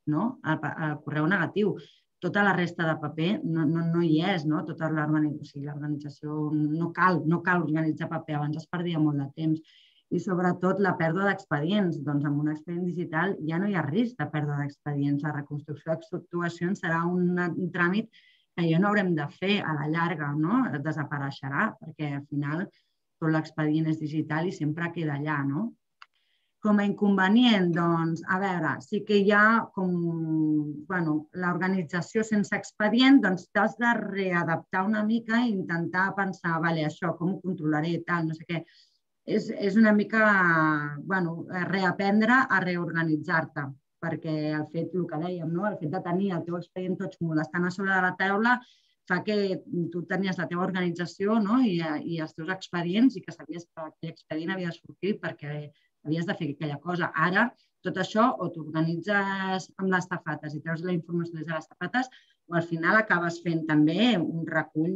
El correu negatiu. Tota la resta de paper no hi és, tota l'organització, no cal organitzar paper, abans es perdia molt de temps. I sobretot la pèrdua d'expedients, doncs amb un expedient digital ja no hi ha risc de pèrdua d'expedients. La reconstrucció d'actuacions serà un tràmit que ja no haurem de fer a la llarga, desapareixerà, perquè al final tot l'expedient és digital i sempre queda allà, no? Com a inconvenient, doncs, a veure, sí que hi ha com, bueno, l'organització sense expedient, doncs t'has de readaptar una mica i intentar pensar, vale, això, com ho controlaré, tal, no sé què. És una mica, bueno, reaprendre a reorganitzar-te, perquè el fet, el que dèiem, el fet de tenir el teu expedient tots molestant a sobre de la taula fa que tu tenies la teva organització i els teus expedients i que sabies que aquell expedient havia de sortir perquè havies de fer aquella cosa. Ara, tot això, o t'organitzes amb les tafates i treus la informació des de les tafates, o al final acabes fent també un recull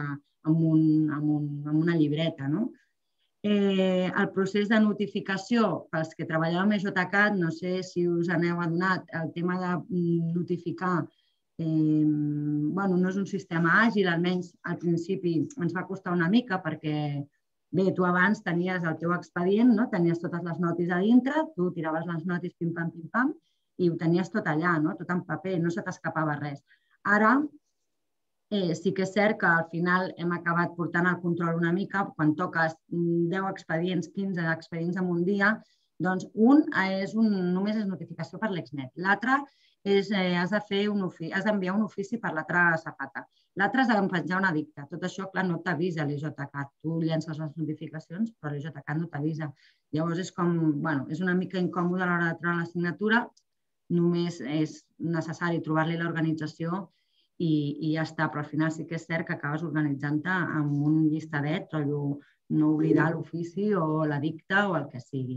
amb una llibreta. El procés de notificació, pels que treballeu amb JCat, no sé si us n'heu adonat, el tema de notificar no és un sistema àgil, almenys al principi ens va costar una mica perquè bé, tu abans tenies el teu expedient, tenies totes les notis a dintre, tu tiraves les notis pim-pam, pim-pam, i ho tenies tot allà, tot en paper, no se t'escapava res. Ara sí que és cert que al final hem acabat portant el control una mica, quan toques deu expedients, quinze expedients en un dia, doncs un només és notificació per l'Exnet, l'altre has d'enviar un ofici per l'altra safata. L'altre has de penjar una dicta. Tot això, clar, no t'avisa l'EJCat. Tu llences les notificacions, però l'EJCat no t'avisa. Llavors, és com, bueno, és una mica incòmode a l'hora de treure la signatura. Només és necessari trobar-li l'organització i ja està. Però al final sí que és cert que acabes organitzant-te amb un llistadet, rotllo no oblidar l'ofici o la dicta o el que sigui.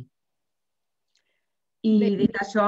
I dit això,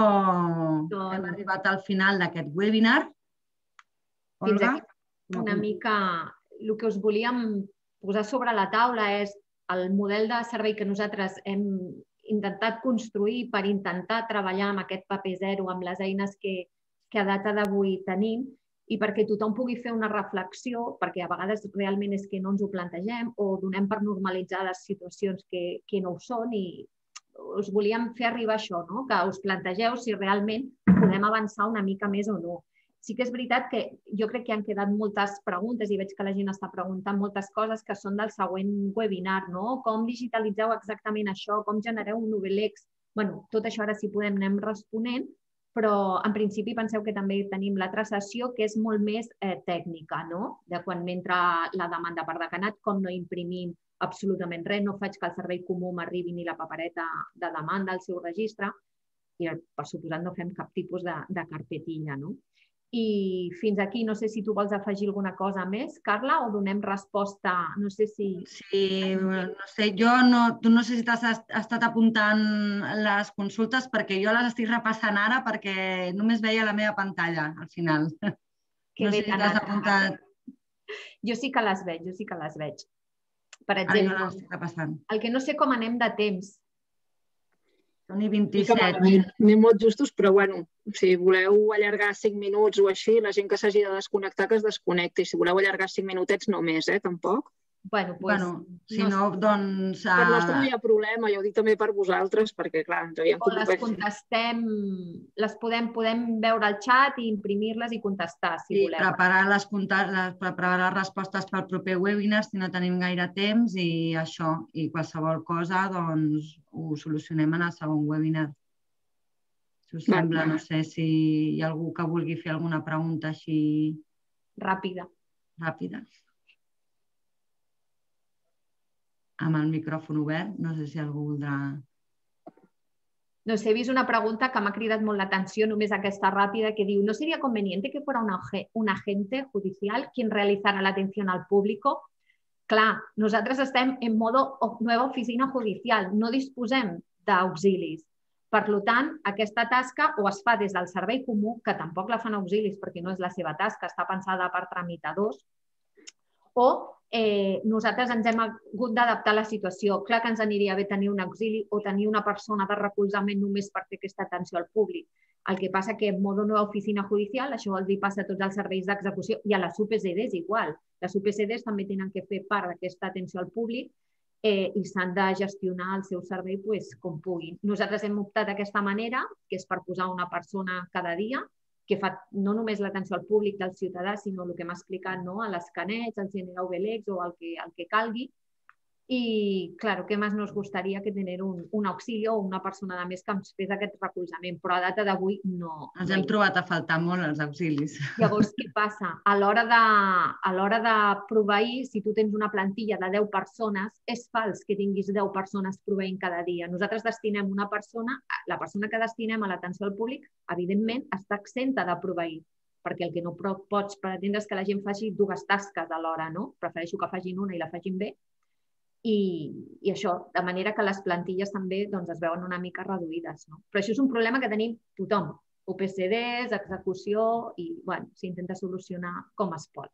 hem arribat al final d'aquest webinar. Fins aquí una mica el que us volíem posar sobre la taula és el model de servei que nosaltres hem intentat construir per intentar treballar amb aquest paper zero, amb les eines que, que a data d'avui tenim, i perquè tothom pugui fer una reflexió, perquè a vegades realment és que no ens ho plantegem o donem per normalitzades situacions que, que no ho són, i us volíem fer arribar això, no? Que us plantegeu si realment podem avançar una mica més o no. Sí que és veritat que jo crec que han quedat moltes preguntes i veig que la gent està preguntant moltes coses que són del següent webinar, no? Com digitalitzeu exactament això? Com genereu un Novel·lex? Bueno, tot això ara sí podem anem responent, però en principi penseu que també tenim l'altra sessió que és molt més eh, tècnica, no? De quan m'entra la demanda per decanat, com no imprimim absolutament res, no faig que el servei comú m'arribi ni la papereta de demanda al seu registre i per suposat no fem cap tipus de, de carpetilla, no? I fins aquí, no sé si tu vols afegir alguna cosa més, Carla, o donem resposta, no sé si... Sí, no sé, jo no, tu no sé si t'has estat apuntant les consultes perquè jo les estic repassant ara perquè només veia la meva pantalla al final. Que no sé si t'has apuntat... Jo sí que les veig, jo sí que les veig. Per exemple, Ara jo les estic repassant. El que no sé com anem de temps. Són i vint-i-set. Anem molt justos, però bueno, si voleu allargar cinc minuts o així, la gent que s'hagi de desconnectar que es desconnecti. Si voleu allargar cinc minutets, no més, eh, tampoc. Bueno, doncs... Bueno, si no, doncs... Per nostre no hi ha problema, jo ho dic també per vosaltres, perquè, clar, ens havíem... O les contestem, les podem, podem veure al xat i imprimir-les i contestar, si sí, voleu. Preparar les, les, preparar les respostes pel proper webinar, si no tenim gaire temps, i això, i qualsevol cosa, doncs, ho solucionem en el segon webinar. Si us sembla, no sé si hi ha algú que vulgui fer alguna pregunta així... Ràpida. Ràpida. Amb el micròfon obert, no sé si algú voldrà... No sé, he vist una pregunta que m'ha cridat molt l'atenció, només aquesta ràpida, que diu, ¿no sería conveniente que fuera un agente judicial quien realizara la atención al público? Clar, nosaltres estem en modo nova oficina judicial, no disposem d'auxilis. Per tant, aquesta tasca o es fa des del servei comú, que tampoc la fan auxilis perquè no és la seva tasca, està pensada per tramitadors, o eh, nosaltres ens hem hagut d'adaptar a la situació. Clar que ens aniria bé tenir un auxili o tenir una persona de recolzament només per fer aquesta atenció al públic. El que passa que en modo nova oficina judicial, això vol dir passa a tots els serveis d'execució i a les U P C Ds igual. Les U P C Ds també tenen que fer part d'aquesta atenció al públic eh, i s'han de gestionar el seu servei pues, com puguin. Nosaltres hem optat d'aquesta manera, que és per posar una persona cada dia, que fa no només l'atenció al públic del ciutadà, sinó el que m'ha explicat, no? A l'escaneig, al generar Novel·lex o el que, el que calgui. I, clar, què més nos gustaría que tenir un, un auxili o una persona de més que ens fes aquest recolzament, però a data d'avui no. Ens hem trobat a faltar molt els auxilis. Llavors, què passa? A l'hora de, a l'hora de proveir, si tu tens una plantilla de deu persones, és fals que tinguis deu persones proveint cada dia. Nosaltres destinem una persona, la persona que destinem a l'atenció al públic, evidentment, està exenta de proveir, perquè el que no pots pretendre és que la gent faci dues tasques alhora, no? Prefereixo que facin una i la facin bé. I, i això, de manera que les plantilles també doncs, es veuen una mica reduïdes. No? Però això és un problema que tenim tothom. U P C Ds, execució i bueno, s'intenta solucionar com es pot.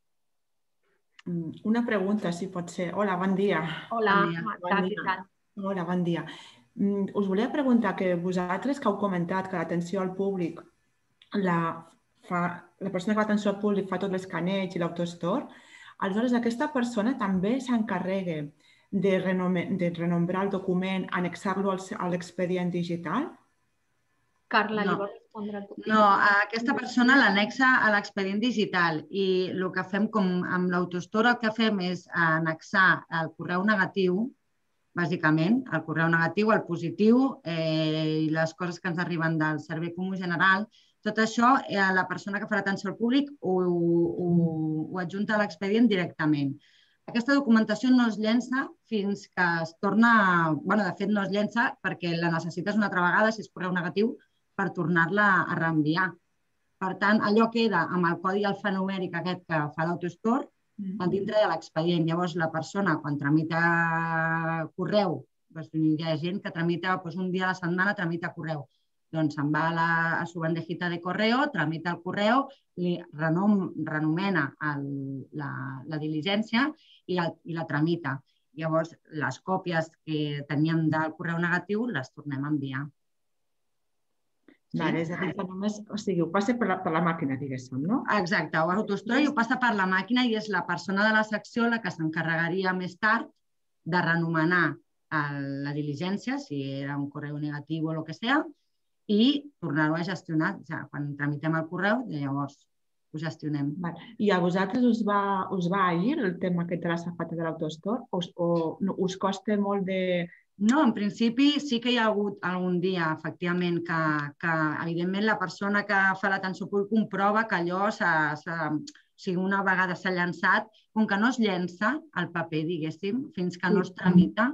Una pregunta, si pot ser. Hola, bon dia. Hola, bon dia. Marta, què tal? Hola, bon dia. Us volia preguntar que vosaltres que heu comentat que l'atenció al públic, la, fa, la persona que fa l'atenció al públic fa tot l'escaneig i l'autostore, aleshores, aquesta persona també s'encarrega de, de renombrar el document, annexar-lo a l'expedient digital? Carla, no. li vols respondre tu? No, aquesta persona l'annexa a l'expedient digital i el que fem com amb l'autostore, el que fem és annexar el correu negatiu, bàsicament, el correu negatiu, el positiu eh, i les coses que ens arriben del servei comú general. Tot això, eh, la persona que fa l'atenció al públic ho, ho, ho adjunta a l'expedient directament. Aquesta documentació no es llença fins que es torna... Bueno, de fet, no es llença perquè la necessites una altra vegada, si és correu negatiu, per tornar-la a reenviar. Per tant, allò queda amb el codi alfanumèric aquest que fa l'autostore dintre de l'expedient. Llavors, la persona, quan tramita correu, hi ha gent que tramita un dia a la setmana, tramita correu. Doncs se'n va a su bandejita de correo, tramita el correu, li renomena la diligència i la tramita. Llavors, les còpies que teníem del correu negatiu les tornem a enviar. Vale, és a dir, que només, o sigui, ho passa per la màquina, diguéssim, no? Exacte, o autostore ho passa per la màquina i és la persona de la secció la que s'encarregaria més tard de renomenar la diligència, si era un correu negatiu o el que sigui, i tornar-ho a gestionar. Quan tramitem el correu, llavors ho gestionem. I a vosaltres us va ahir el tema aquest de la safata de l'autostore o us costa molt de... No, en principi sí que hi ha hagut algun dia, efectivament, que evidentment la persona que fa l'atenció pública comprova que allò una vegada s'ha llançat, com que no es llença el paper, diguéssim, fins que no es tramita.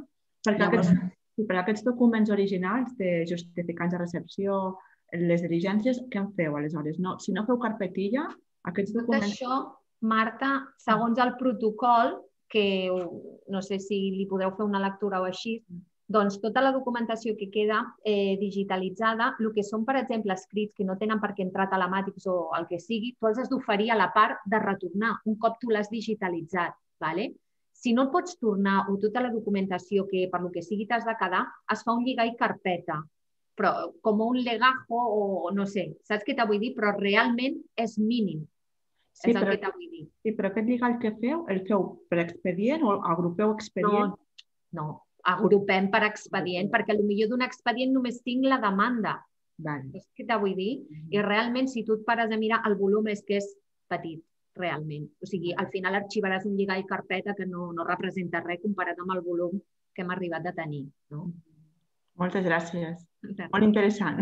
Per aquests documents originals de justificants de recepció, les diligències, què en feu aleshores? Si no feu carpetilla, aquests documents... Tot això, Marta, segons el protocol, que no sé si li podeu fer una lectura o així, doncs tota la documentació que queda digitalitzada, el que són, per exemple, escrits que no tenen per què entrar telemàtics o el que sigui, tu els has d'oferir a la part de retornar, un cop tu l'has digitalitzat. Si no pots tornar o tota la documentació que per lo que sigui t'has de quedar, es fa un lligar i carpeta, però com un legajo o no sé, saps què t'ho vull dir? Però realment és mínim, és el que t'ho vull dir. Sí, però aquest lligar que feu, el feu per expedient o agrupeu expedient? No, agrupem per expedient, perquè potser d'un expedient només tinc la demanda. Saps què t'ho vull dir? I realment, si tu et pares a mirar, el volum és que és petit, realment. O sigui, al final arxivaràs un lligar i carpeta que no representa res comparat amb el volum que hem arribat a tenir. Moltes gràcies. Molt interessant.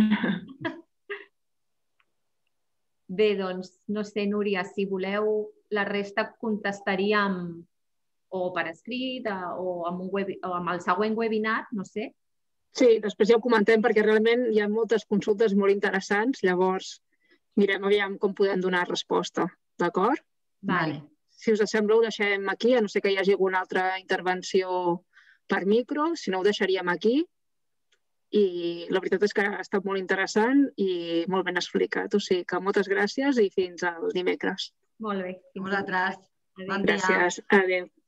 Bé, doncs, no sé, Núria, si voleu, la resta contestaríem o per escrit o amb el següent webinar, no sé. Sí, després ja ho comentem perquè realment hi ha moltes consultes molt interessants, llavors mirem aviam com podem donar resposta, d'acord? Vale. Si us sembla ho deixem aquí, a no ser que hi hagi alguna altra intervenció per micro, si no ho deixaríem aquí. I la veritat és que ha estat molt interessant i molt ben explicat, o sigui que moltes gràcies i fins al dimecres. Molt bé. A vosaltres. Gràcies. Adéu.